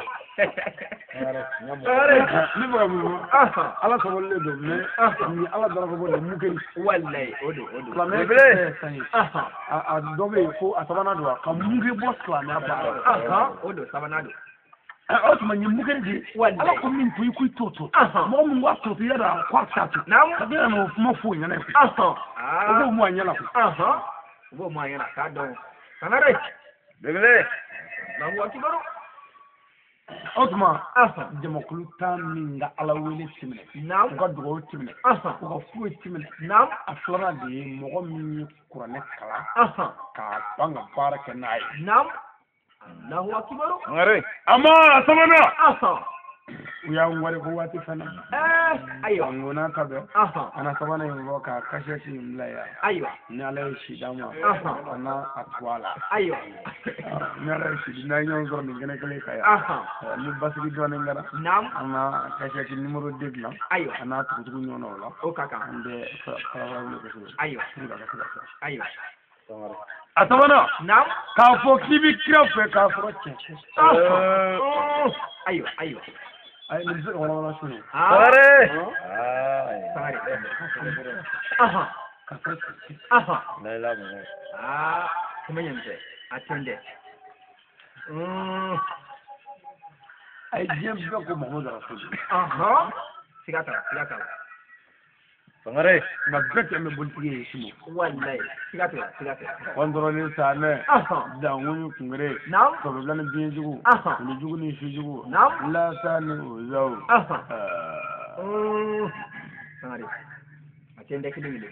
ni ba mu Ah, ala sawalle do me ni ala dara ko bo mu gari wallahi, odo, odo. Klame Bele. Ah, a dobe ko a sabana do ka munge boss klame ba ah, odo, sabanado. o tuma nyi mugere de Wallahi. ala ko min tuyi kuy toto Aha. mo mun wa toto yada kwa tatu Nam. ka be no mo fu nyana ku Ah. o Ah. go mo anyala ku Aha. Bo ma yana ka don. Kanare. Bele bele. Na wa ki baro. o tuma Aha. jamakulu ta min da ala wele timne Nam. ko ka dugo timne Aha. ko ka fu timne Nam. a flora de mo min kurane kala Aha. ka banga baraka nai Nam. Allahu akbar. Tangare. amma sabana Aha. uya ngware ko wati fana Eh, ayo. ngona tabe Aha. ana sabana yin ka kashe shi mlaya Ayo. ni ala shi dama Aha. ana atwala Ayo. ni ala shi na nyon zor ni gene kale kaya Aha. ni basigi jone ngara Nam. ana kashe ki numero degla Ayo. ana tuku tuku nyono la O kaka. ande fara ni ko so Ayo. ni ka ka Ayo. asabana Nam. ka fo kibi krafe ka fo che Aha. Ayo, ayo. ay ni zero wala wala shunu Ah. Tangare. Sangare. Aha. ka fo Aha. La la mo. Ah, kumenyante. Atende. Mm. ay jem be ko mo da rasul Aha. Sigata, sigata. Tangare. na bete me bultige shi mo Wallahi. Sigata, sigata. wandoro ni sane Aha. da woni kungre Nam. to be lan biye jugu Aha. ni jugu ni shi jugu Nam. la sane o zaw Aha. Mm. Sangare. Atende kidile.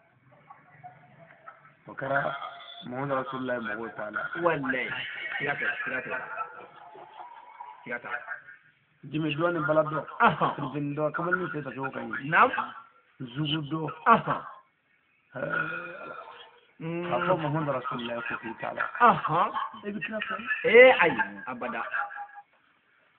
wakara muhammad rasulullah mo taala Wallahi. Sigata, sigata. Sigata. jimi do ni balado Aha. bin do kamal ni ta ko kan Nam. zugu do Aha. ka Mm. ko muhammad rasulullah ko taala Aha. e bi kira fa Eh, ayo. Abada.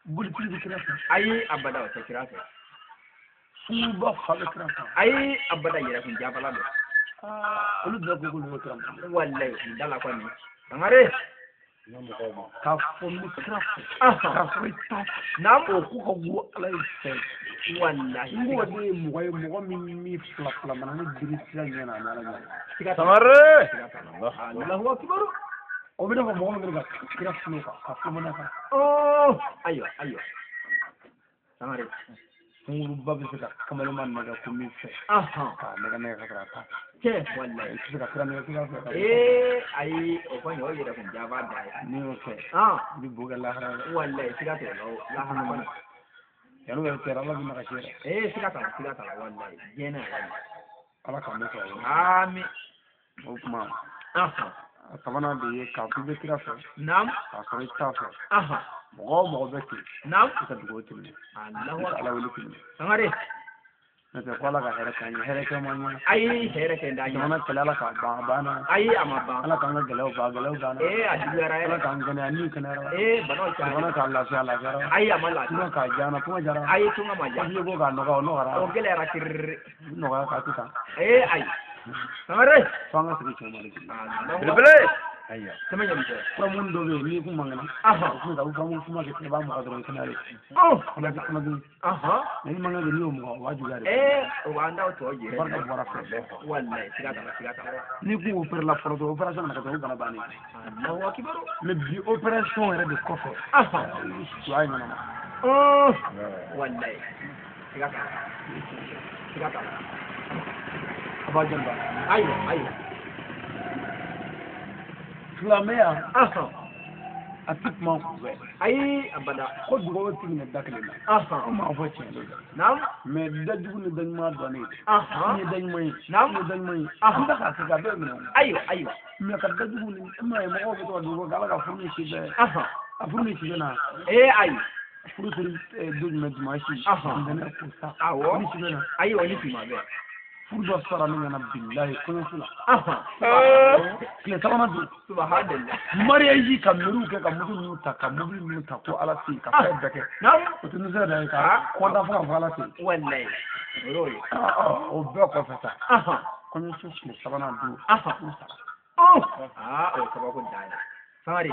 bulletin di kira fa ayi abada o te kira fa su ba fa be kira fa ayi abada yira kun jabala do ah olu da ko ko kira wallahi dala ko ni ngare ka fo mi kira ah ka fo ta nam ko ko ko go ala sai wallahi ngo de mo ay mo mi mi fla fla man na diri sila nyana na la nyana Sangare. Allahu akbar o be ko mo mo ga kira flo ka ka flo na ka oh ayo ayo ngare nguru babu ka kamal man na ga ko mi fe aha ka na ga na ka ta ke wallahi su ka kira ne ka fa eh ayi o ko nyo yira kun jaba da ni o ke ah bi buga la hara wallahi siga to la hana man ya no ke ra la bi na ka shira eh siga ta siga ta wallahi jena wallahi ala ka me ko amin o kuma aha sabana de ye ka ku be kira fa nam ka so ta fa aha mo mo be ki nam ka dugo ti Allahu akbar ala wali ki ngare na te ko la ga hera kan hera ke mo nya ayi here ke ndanya jamana kala la ka ba ba na ayi amaba ala ka ga galaw ba galaw ga na eh adiyara ala ka ga ni kan ra eh bano cha jamana ka la sa la ga ayi amala kuma ka jana kuma jara ayi tunga maja ko go ga no ga no ga o gele ra kir no ga ka ta eh ayi ngare fanga sigi ke mari Bele bele. ayya sama jam ce ko mun do be ni kuma ngana aha ko da ko mun kuma ke ba mu ga do kan ari oh ala ka kuma do aha ni manga ga ni o mo wa ju ga re eh wa anda to je barka bora fa wallahi siga ta siga ta ni ko opérer la photo opération na ka do bana bani Allahu akbar mais bi opération era de coffre aha ay na na oh wallahi siga ta siga ta ba jamba ayo ayo flamea aha atip ma ko be ayi abada ko dugo ti ni dakale na aha ma fo ci nam mais da dugo ni dañ ma do ni aha ni dañ may nam ni dañ may aha nda ka ka be mi ayo ayo mais ka da dugo ni ma mo ko to dugo gala ka fu ni ci be aha afu ni ci na eh ayo furu furu dugo me ma ci Aha. ndana ko sa awo ni ci na ayo ni fi ma be furu do sara ni na billahi ko fula aha le sabana du subhanallah mariya yi ka miru ke ka mutu nu ta ka mubi nu ta ko ala si ka fa beke nam o tunu se da ka ko da fa fa ala si wallahi roy o be ko fa ta aha ko ni su le sabana du aha oh ah o ko ko dai sari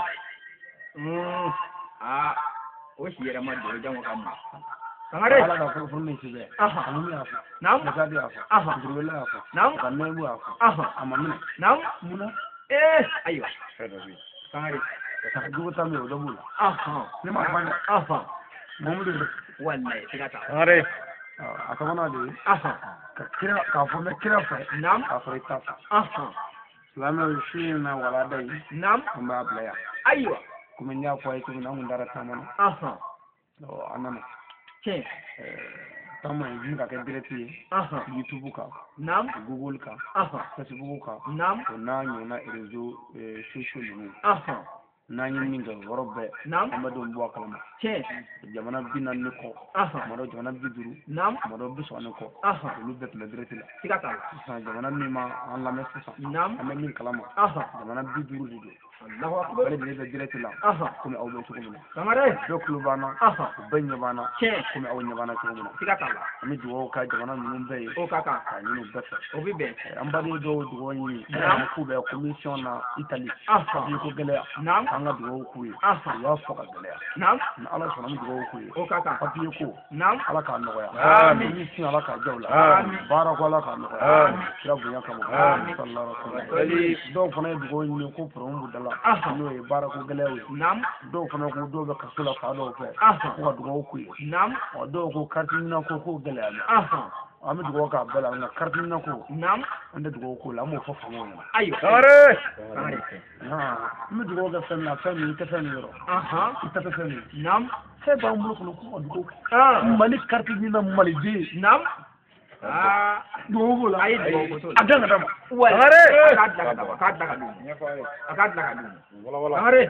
mm ah o shi yara ma do jango kam sangare ala ka ko fu ni si be aha anu mi afa nam da ka di afa aha duru la afa nam ka ne bu afa aha ama mi nam muna eh ayo sangare ka du ta mi o do bu aha ni ma fa aha mo mu de wallahi sigata Sangare. a sabana de aha ka kira ka fu me kira fa nam ka fa ta fa aha lama shi na wala dai nam kuma abla ya ayo kuma nya ko ay kuma nan dara ta mana aha o anana ke tama yi ka ke direct aha YouTube ka nam Google ka aha Facebook ka nam to na nyo na réseau social ni aha na nyi minga worobe nam amado mbo kalama ke jamana binan ni ko aha maro jamana biduru nam maro biso ni ko aha lu bet la direct la sigata sa jamana mi ma an la messe sa nam ame min kalama aha jamana biduru di Allahu akbar bale de direct la aha kuma awbe to kuma sangare doklu bana aha banya bana ke kuma awnya bana to kuma sigata ami duwo ka jamana mi be o kaka ka ni no beta o bibe an ba de do duwo ni Naam. ku be commission na Italy aha yi ko gele nam an ga duwo ku yi aha ya fo ka gele nam na ala sona mi duwo ku yi o kaka papier ko nam ala ka no ya Amin. ni sin ala ka jawla Amin. bara ko ala ka no Amin. ya bu ya ka mo Amin. sallallahu alaihi Ali. wasallam do fana duwo ni ko prom bu dala Aha. no e bara ko gele wi nam do fana ko do be ka sula fa do fe aha ko ka duwo ku yi nam o do ko karti na ko ko gele ama aha ami duwo ka bela na karti na ko nam ande duwo ko la mo fo fa mo ayo Sangare. sangare ha mi duwo ga fen na fen ni te fen ni ro aha ita te fen ni nam sai ba mu ko ko duwo ah mali karti ni na mali de nam ah duwo la ayi duwo ko to aganga dama wala Sangare. akad daga daga akad daga dum akad daga dum Wala wala. sangare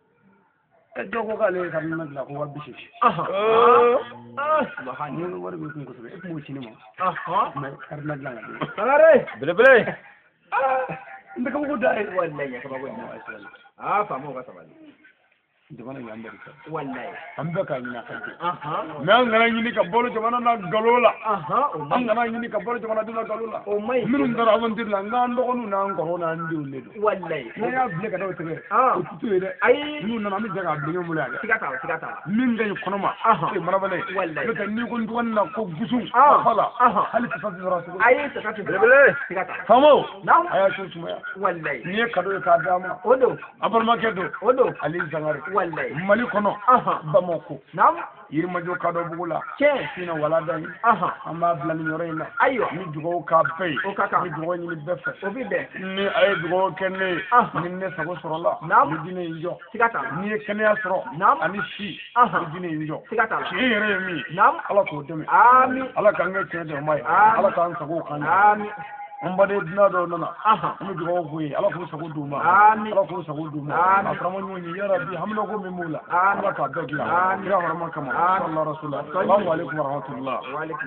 e do ko ga le kan na la ko wa bisi aha Oh. ah ni subhanallah war bi ko ko e mo ci ni mo aha mais karna la nga sangare Bele bele. ah ndaka ko dai wallahi ya kaba gonna ah fa mo ka sabali jamana yan da ka wallahi an bɛ ka ɲini ka kɛ aha mais an kana ɲini ka bolo jamana na galo la aha o an mai kana ɲini ka bolo jamana na galo la o mai minnu taara aventure la ngan dɔgɔnu n'an kɔrɔ n'an denw de don wallahi ne y'a bile ka daw tigɛ ah o tutu ye dɛ ai n'u nana an bɛ jɛ k'a bile mun yan siga ta siga ta min ka ɲi kɔnɔma aha e marabale wallahi n'o tɛ n'i ko n dɔgɔnin na ko gusu ah fala aha hali tɛ fasi sɔrɔ sugu ai siga ta belebele siga ta famo naam a y'a to sumaya wallahi n'i ye kado ye k'a d'a ma o do a balimakɛ don o do ali zangare wallahi mali kɔnɔ aha bamako naam yirimajɔ kadɔ bugu la tiɲɛ sina wala da ye aha an b'a bila nin yɔrɔ in na ayiwa ni dugawu k'a bɛɛ ye o ka kan ni dugawu ɲini bɛɛ fɛ o bi bɛn ni a ye dugawu kɛ ne ye aha ni ne sago sɔrɔla Naam. ni diinɛ in jɔ siga ta n'i ye kɛnɛya sɔrɔ Naam. ani si aha ni diinɛ in jɔ siga ta la tiɲɛ yɛrɛ ye min ye naam ala k'o dɛmɛ ami ala k'an kɛ tiɲɛ dɛmɛ ye Amin. ala k'an sago k'an ye ami an baden dunan dɔw nana aha an bɛ dugawu k'u ye ala k'u sago d'u ma Amin. ala k'u sago d'u ma Amin. a fɔrɔma ɲɔgɔn ye yarabi hamina ko min b'u la Amin. ala k'a bɛɛ dilan Amin. kira hɔrɔma kama Amin. sallallahu alaihi wa sallam salamu alaikum wa rahmatullah wa alaikum